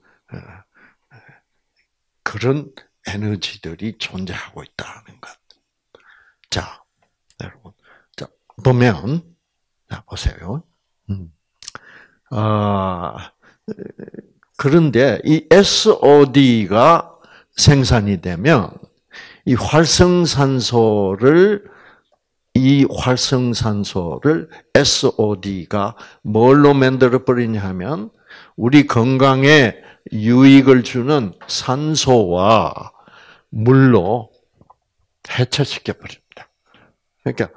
그런 에너지들이 존재하고 있다는 것. 자, 여러분, 자 보면 자 보세요. 음. 아 그런데 이 에스오디가 생산이 되면 이 활성산소를 이 활성산소를 에스오디가 뭘로 만들어 버리냐 하면 우리 건강에 유익을 주는 산소와 물로 해체시켜 버립니다. 그러니까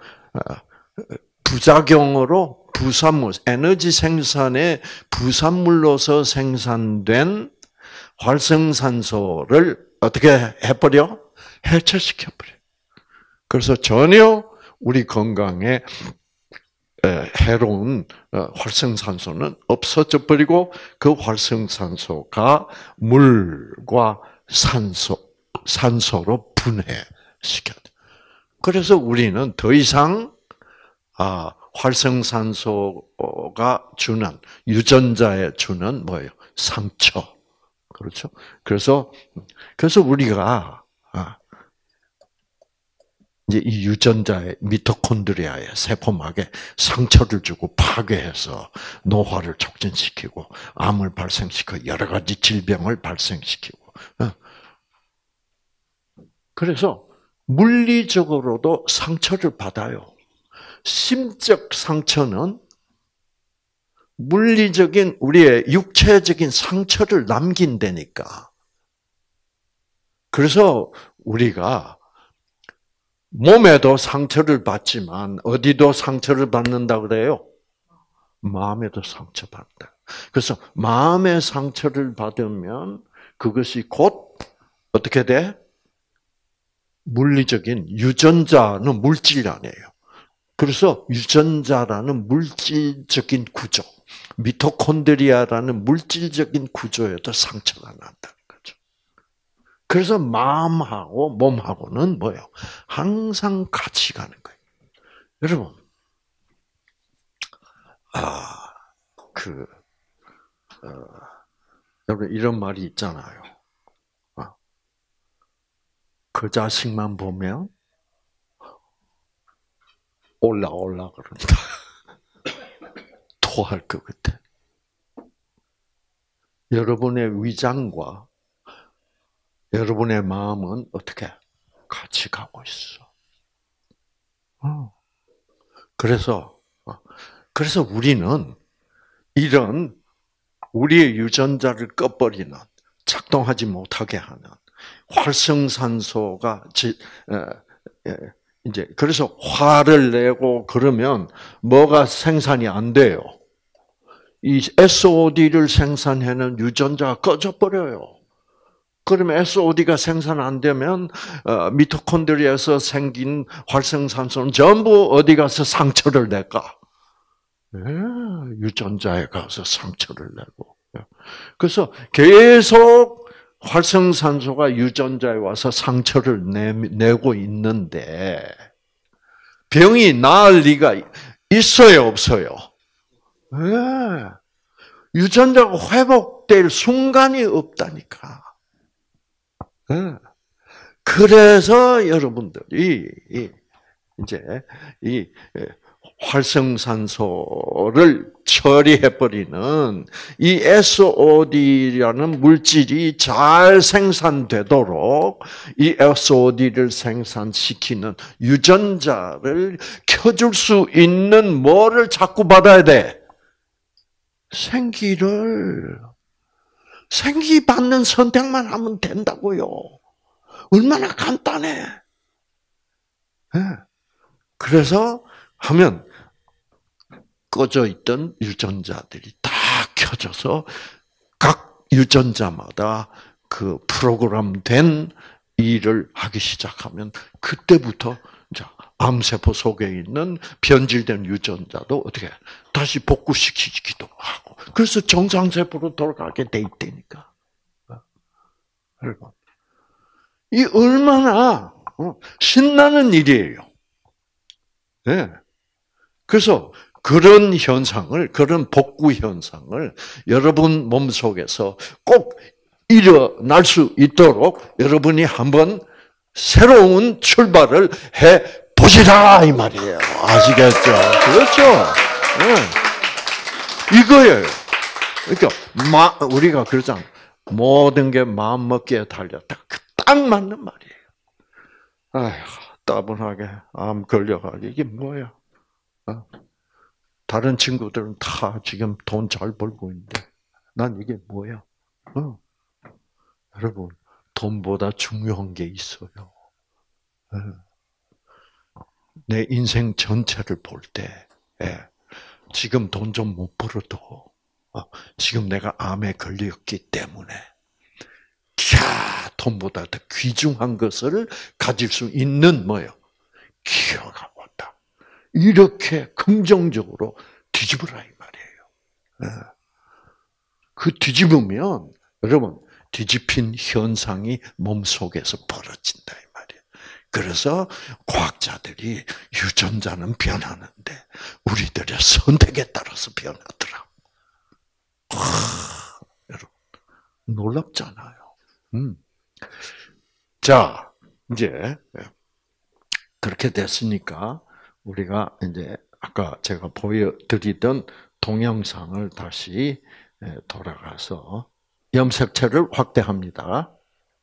부작용으로 부산물, 에너지 생산의 부산물로서 생산된 활성산소를 어떻게 해버려? 해체시켜버려. 그래서 전혀 우리 건강에 해로운 활성산소는 없어져 버리고 그 활성산소가 물과 산소, 산소로 분해시켜요. 그래서 우리는 더 이상 아, 활성산소가 주는 유전자에 주는 뭐예요? 상처. 그렇죠? 그래서 그래서 우리가 아, 이제 이 유전자의 미토콘드리아의 세포막에 상처를 주고 파괴해서 노화를 촉진시키고 암을 발생시키고 여러 가지 질병을 발생시키고. 그래서 물리적으로도 상처를 받아요. 심적 상처는 물리적인 우리의 육체적인 상처를 남긴다니까. 그래서 우리가 몸에도 상처를 받지만 어디도 상처를 받는다 그래요? 마음에도 상처받다. 그래서 마음의 상처를 받으면 그것이 곧 어떻게 돼? 물리적인 유전자는 물질 아니에요. 그래서 유전자라는 물질적인 구조, 미토콘드리아라는 물질적인 구조에도 상처가 난다는 거죠. 그래서 마음하고 몸하고는 뭐예요? 항상 같이 가는 거예요. 여러분, 아, 그, 어, 여러분 이런 말이 있잖아요. 어, 그 자식만 보면 올라 올라 그런다. 토할 것 같아. 여러분의 위장과 여러분의 마음은 어떻게 같이 가고 있어. 어. 그래서 그래서 우리는 이런 우리의 유전자를 꺼버리는 작동하지 못하게 하는 활성산소가 이제 그래서 화를 내고 그러면 뭐가 생산이 안 돼요. 이 에스오디를 생산하는 유전자가 꺼져 버려요. 그러면 에스오디가 생산 안 되면 미토콘드리아에서 생긴 활성산소는 전부 어디 가서 상처를 낼까? 네, 유전자에 가서 상처를 내고. 그래서 계속 활성산소가 유전자에 와서 상처를 내, 내고 있는데 병이 나을 리가 있어요, 없어요? 네. 유전자가 회복될 순간이 없다니까. 네. 그래서 여러분들이 이제 이 활성산소를 처리해버리는 이 에스오디라는 물질이 잘 생산되도록 이 에스오디를 생산시키는 유전자를 켜줄 수 있는 뭐를 자꾸 받아야 돼? 생기를. 생기 받는 선택만 하면 된다고요. 얼마나 간단해. 그래서 하면 꺼져 있던 유전자들이 다 켜져서 각 유전자마다 그 프로그램된 일을 하기 시작하면 그때부터 암세포 속에 있는 변질된 유전자도 어떻게 다시 복구시키기도 하고 그래서 정상세포로 돌아가게 돼 있다니까. 이 얼마나 신나는 일이에요. 네. 그래서 그런 현상을, 그런 복구 현상을 여러분 몸속에서 꼭 일어날 수 있도록 여러분이 한번 새로운 출발을 해 보시라 이 말이에요. 아시겠죠? 그렇죠? 네. 이거예요. 그러니까 우리가 그러잖아. 모든 게 마음 먹기에 달렸다. 딱 맞는 말이에요. 아휴. 따분하게 암 걸려가지고 이게 뭐야? 어? 다른 친구들은 다 지금 돈 잘 벌고 있는데 난 이게 뭐야? 어? 여러분 돈보다 중요한 게 있어요. 어. 내 인생 전체를 볼 때 지금 돈 좀 못 벌어도 어, 지금 내가 암에 걸렸기 때문에 캬, 돈보다 더 귀중한 것을 가질 수 있는 뭐예요? 기회가 왔다. 이렇게 긍정적으로 뒤집으라 이 말이에요. 그 뒤집으면 여러분 뒤집힌 현상이 몸 속에서 벌어진다 이 말이에요. 그래서 과학자들이 유전자는 변하는데 우리들의 선택에 따라서 변하더라. 와, 여러분 놀랍잖아요. 음. 자, 이제 그렇게 됐으니까 우리가 이제 아까 제가 보여드리던 동영상을 다시 돌아가서 염색체를 확대합니다.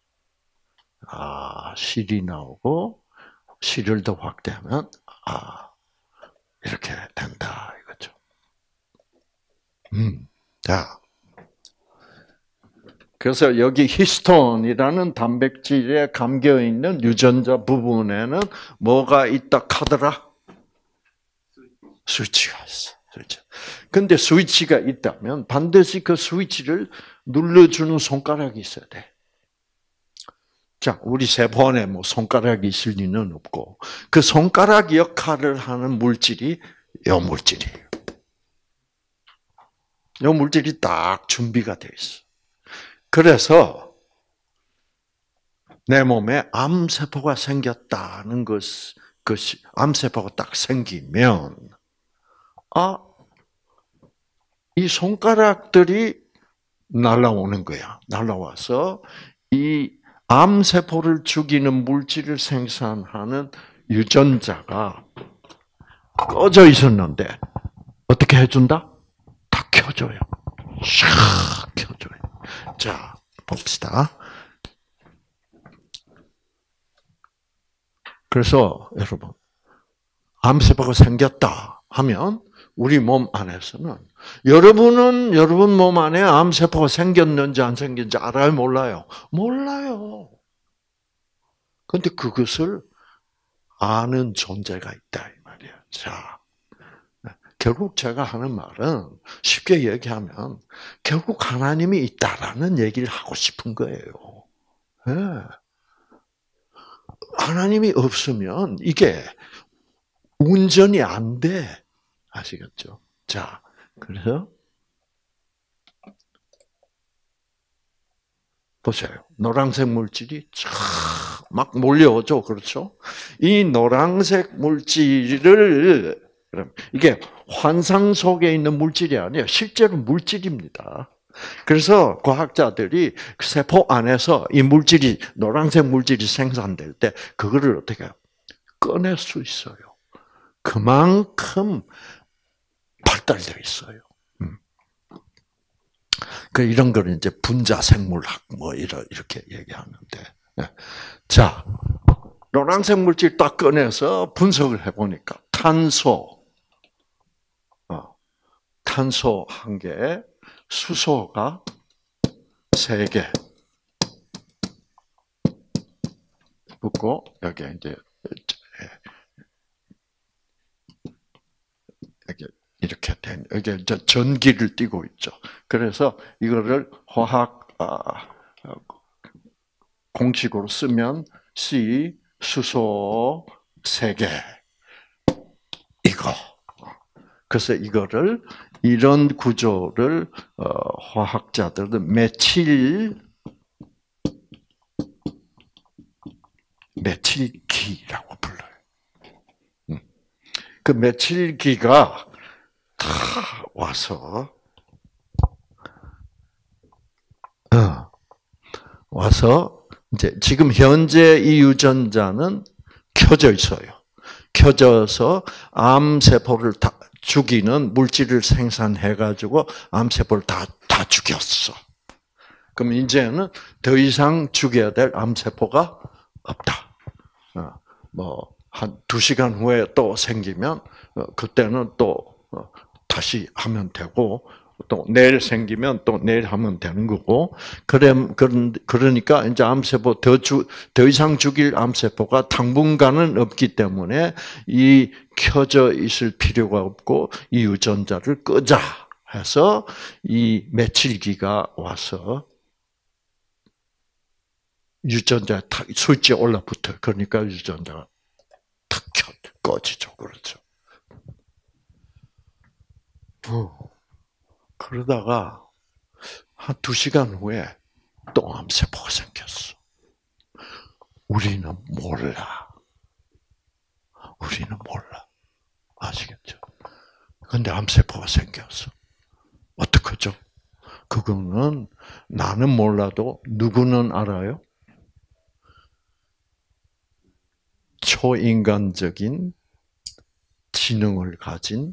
아, 실이 나오고 실을 더 확대하면 아 이렇게 된다 이거죠. 음, 자. 그래서 여기 히스톤이라는 단백질에 감겨 있는 유전자 부분에는 뭐가 있다 카더라? 스위치가 있어. 스위치. 근데 스위치가 있다면 반드시 그 스위치를 눌러주는 손가락이 있어야 돼. 자, 우리 세포 안에 뭐 손가락이 있을 리는 없고, 그 손가락 역할을 하는 물질이 요 물질이에요. 요 물질이 딱 준비가 돼 있어. 그래서 내 몸에 암세포가 생겼다는 것, 것이, 암세포가 딱 생기면, 아, 이 손가락들이 날아오는 거야. 날아와서 이 암세포를 죽이는 물질을 생산하는 유전자가 꺼져 있었는데 어떻게 해준다? 다 켜줘요. 샥 켜줘요. 자, 봅시다. 그래서 여러분, 암세포가 생겼다 하면 우리 몸 안에서는 여러분은 여러분 몸 안에 암세포가 생겼는지 안 생겼는지 알아요? 몰라요? 몰라요. 그런데 그것을 아는 존재가 있다 이 말이야. 자, 결국 제가 하는 말은 쉽게 얘기하면 결국 하나님이 있다라는 얘기를 하고 싶은 거예요. 네. 하나님이 없으면 이게 운전이 안 돼. 아시겠죠? 자, 그래서 보세요. 노란색 물질이 막 몰려오죠. 그렇죠? 이 노란색 물질을 이게 환상 속에 있는 물질이 아니에요. 실제로 물질입니다. 그래서 과학자들이 세포 안에서 이 물질이 노란색 물질이 생산될 때 그거를 어떻게 해요? 꺼낼 수 있어요. 그만큼 발달되어 있어요. 음. 그 이런 거를 이제 분자 생물학 뭐 이렇게 얘기하는데, 자 노란색 물질 딱 꺼내서 분석을 해보니까 탄소, 어, 탄소 한 개, 수소가 세 개 붙고 여기 이제 이렇게 이렇게 된 이게 전기를 띠고 있죠. 그래서 이거를 화학 아, 공식으로 쓰면 C 수소 세 개 이거. 그래서 이거를 이런 구조를 어, 화학자들은 메칠 메칠기라고 불러요. 음. 그 메칠기가 다 와서 어, 와서 이제 지금 현재 이 유전자는 켜져 있어요. 켜져서 암 세포를 다 죽이는 물질을 생산해 가지고 암 세포를 다 다 죽였어. 그럼 이제는 더 이상 죽여야 될 암 세포가 없다. 어, 뭐 한 두 시간 후에 또 생기면 어, 그때는 또 어, 다시 하면 되고 또 내일 생기면 또 내일 하면 되는 거고 그래 그런 그러니까 이제 암세포 더 주 더 이상 죽일 암세포가 당분간은 없기 때문에 이 켜져 있을 필요가 없고 이 유전자를 끄자 해서 이 메칠기가 와서 유전자 탁 스위치에 올라붙어. 그러니까 유전자가 탁 켜 꺼지죠. 그렇죠. 어. 그러다가 한 두 시간 후에 또 암세포가 생겼어. 우리는 몰라. 우리는 몰라. 아시겠죠? 근데 암세포가 생겼어. 어떡하죠? 그거는 나는 몰라도 누구는 알아요? 초인간적인 지능을 가진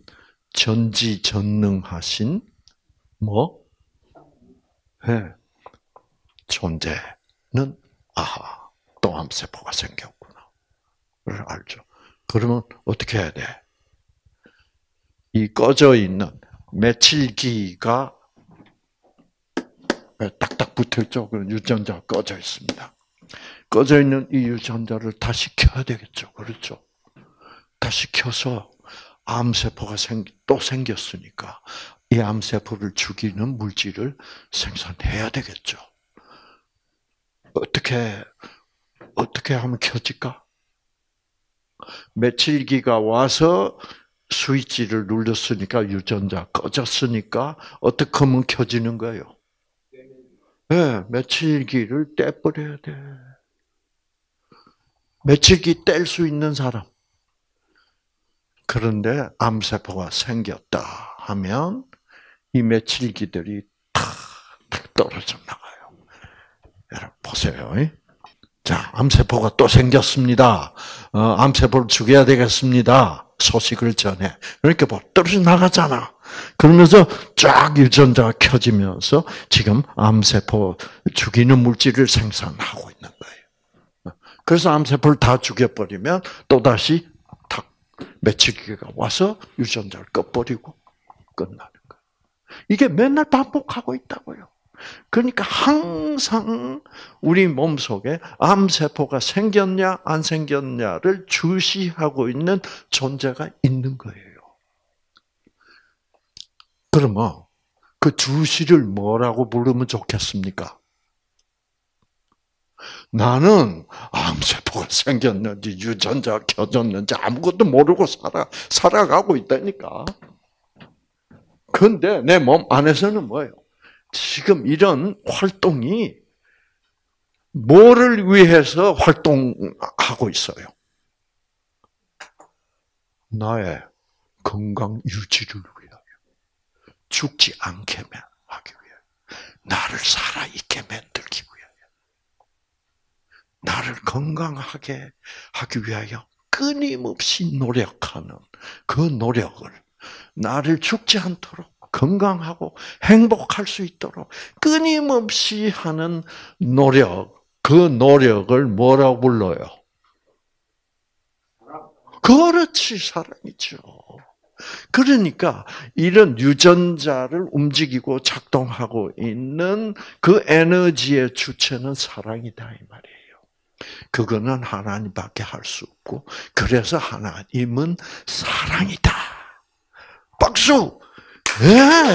전지전능하신 뭐? 네. 존재는 아하 또 암세포가 생겼구나. 를 알죠. 그러면 어떻게 해야 돼? 이 꺼져 있는 메칠기가 딱딱 붙어있죠. 그 유전자가 꺼져 있습니다. 꺼져 있는 이 유전자를 다시 켜야 되겠죠. 그렇죠. 다시 켜서 암세포가 생, 또 생겼으니까 이 암세포를 죽이는 물질을 생산해야 되겠죠. 어떻게 어떻게 하면 켜질까? 며칠기가 와서 스위치를 눌렀으니까 유전자 꺼졌으니까 어떻게 하면 켜지는 거예요? 네, 며칠기를 떼버려야 돼. 며칠기 뗄 수 있는 사람. 그런데 암세포가 생겼다 하면 이 며칠기들이 탁 떨어져 나가요. 여러분 보세요. 자, 암세포가 또 생겼습니다. 어, 암세포를 죽여야 되겠습니다. 소식을 전해. 그러니까 뭐 떨어져 나가잖아. 그러면서 쫙 유전자가 켜지면서 지금 암세포 죽이는 물질을 생산하고 있는 거예요. 그래서 암세포를 다 죽여버리면 또다시 탁 며칠기가 와서 유전자를 꺼버리고 끝나는 거예요. 이게 맨날 반복하고 있다고요. 그러니까 항상 우리 몸속에 암세포가 생겼냐 안 생겼냐를 주시하고 있는 존재가 있는 거예요. 그러면 그 주시를 뭐라고 부르면 좋겠습니까? 나는 암세포가 생겼는지 유전자가 켜졌는지 아무것도 모르고 살아, 살아가고 있다니까. 그런데 내 몸 안에서는 뭐예요? 지금 이런 활동이 뭐를 위해서 활동하고 있어요? 나의 건강 유지를 위하여. 죽지 않게 하기 위하여. 나를 살아있게 만들기 위하여. 나를 건강하게 하기 위하여 끊임없이 노력하는 그 노력을 나를 죽지 않도록 건강하고 행복할 수 있도록 끊임없이 하는 노력, 그 노력을 뭐라고 불러요? 그렇지, 사랑이죠. 그러니까 이런 유전자를 움직이고 작동하고 있는 그 에너지의 주체는 사랑이다 이 말이에요. 그거는 하나님밖에 할 수 없고 그래서 하나님은 사랑이다. 박수! 네,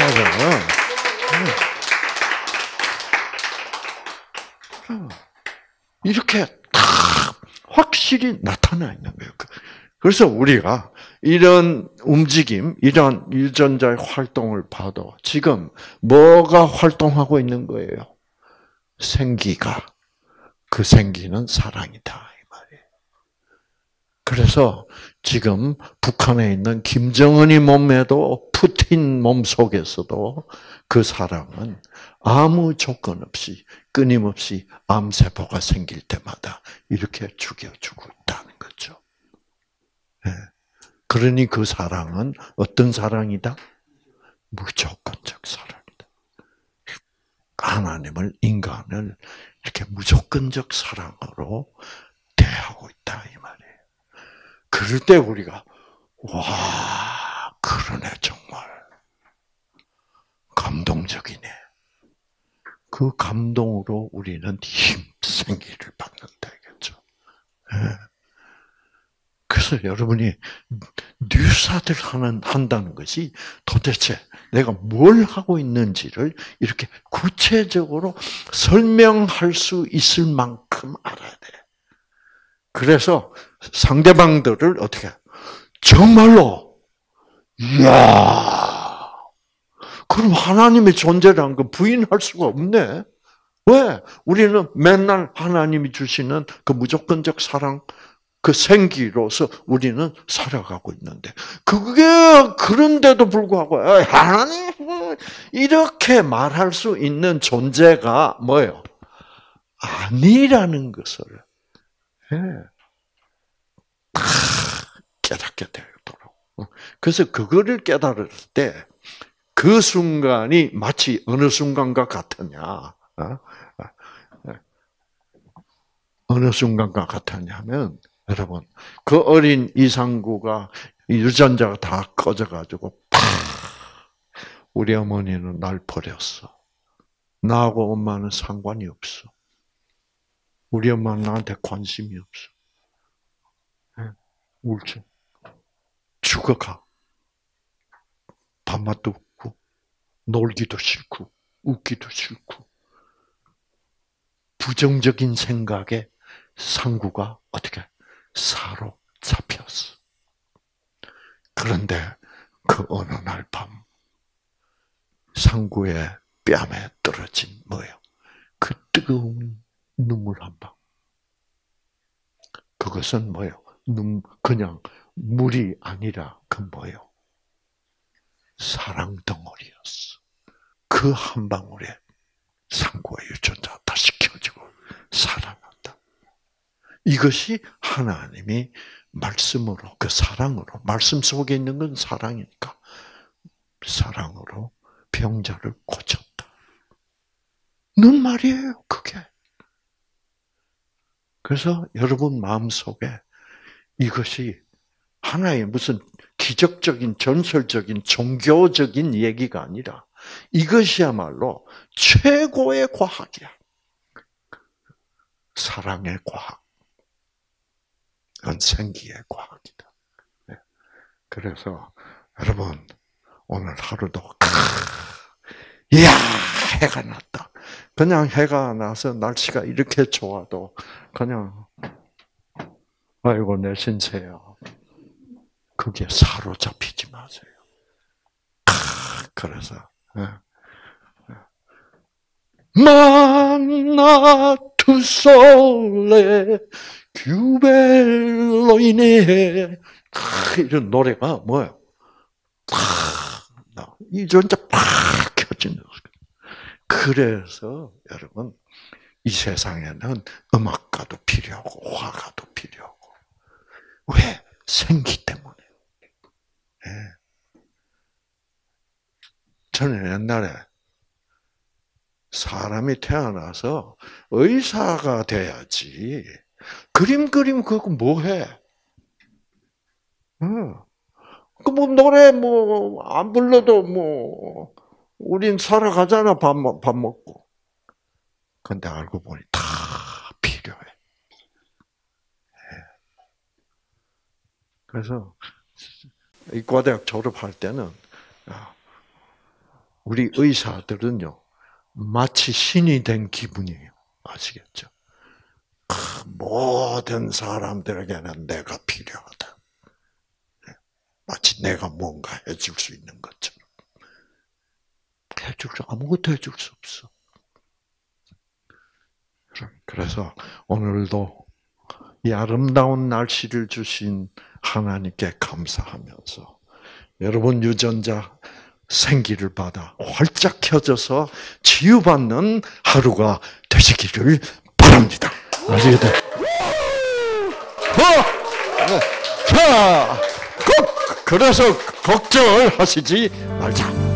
이렇게 딱 확실히 나타나 있는 거예요. 그래서 우리가 이런 움직임, 이런 유전자의 활동을 봐도 지금 뭐가 활동하고 있는 거예요? 생기가. 그 생기는 사랑이다 이 말이에요. 그래서 지금 북한에 있는 김정은이 몸에도 푸틴 몸 속에서도 그 사랑은 아무 조건 없이 끊임없이 암세포가 생길 때마다 이렇게 죽여주고 있다는 거죠. 네. 그러니 그 사랑은 어떤 사랑이다? 무조건적 사랑이다. 하나님을, 인간을 이렇게 무조건적 사랑으로 대하고 있다 이 말이에요. 그럴 때 우리가 와, 그러네 정말 감동적이네. 그 감동으로 우리는 힘, 생기를 받는다 이거죠. 네. 그래서 여러분이 뉴스를 하는 한다는 것이 도대체 내가 뭘 하고 있는지를 이렇게 구체적으로 설명할 수 있을 만큼 알아야 돼. 그래서 상대방들을 어떻게 정말로 이야 그럼 하나님의 존재라는 거 부인할 수가 없네. 왜? 우리는 맨날 하나님이 주시는 그 무조건적 사랑 그 생기로서 우리는 살아가고 있는데 그게 그런데도 불구하고 하나님 이렇게 말할 수 있는 존재가 뭐예요? 아니라는 것을 다 깨닫게 되도록. 그래서 그거를 깨달을 때 그 순간이 마치 어느 순간과 같으냐? 어느 순간과 같았냐면 여러분, 그 어린 이상구가 유전자가 다 꺼져가지고 팍 우리 어머니는 날 버렸어. 나하고 엄마는 상관이 없어. 우리 엄마는 나한테 관심이 없어. 울지. 죽어가. 밥맛도 없고 놀기도 싫고 웃기도 싫고 부정적인 생각에 상구가 어떻게 사로잡혔어. 그런데 그 어느 날 밤 상구의 뺨에 떨어진 뭐예요? 그 뜨거운 눈물 한 방. 그것은 뭐예요? 눈 그냥 물이 아니라 그 뭐예요? 사랑 덩어리였어. 그 한 방울에 상구와 유전자 다시 켜지고 살아났다. 이것이 하나님이 말씀으로, 그 사랑으로, 말씀 속에 있는 건 사랑이니까 사랑으로 병자를 고쳤다. 는 말이에요, 그게. 그래서 여러분 마음속에 이것이 하나의 무슨 기적적인, 전설적인, 종교적인 얘기가 아니라 이것이야말로 최고의 과학이야. 사랑의 과학. 그건 생기의 과학이다. 그래서 여러분 오늘 하루도 이야 해가 났다. 그냥 해가 나서 날씨가 이렇게 좋아도 그냥 아이고 내 신세야. 그게 사로잡히지 마세요. 그래서 만나 tu sole più bello in e 이런 노래가 뭐예요? 이 전자 팍 켜지는 거예요. 그래서 여러분 이 세상에는 음악가도 필요하고 화가도 필요하고 왜? 생기 때문에. 네. 저는 옛날에 사람이 태어나서 의사가 돼야지. 그림 그림 그거 뭐해? 어. 그 뭐 노래 뭐 안 불러도 뭐 우린 살아가잖아. 밥, 밥 먹고. 근데 알고 보니 다 필요해. 그래서 의과대학 졸업할 때는 우리 의사들은요 마치 신이 된 기분이에요. 아시겠죠? 모든 사람들에게는 내가 필요하다. 마치 내가 뭔가 해줄 수 있는 것처럼. 해줄 수 아무것도 해줄 수 없어. 그래서 오늘도 이 아름다운 날씨를 주신 하나님께 감사하면서 여러분 유전자 생기를 받아 활짝 켜져서 치유받는 하루가 되시기를 바랍니다. 아시겠죠? 자, 꼭 그래서 걱정을 하시지 말자.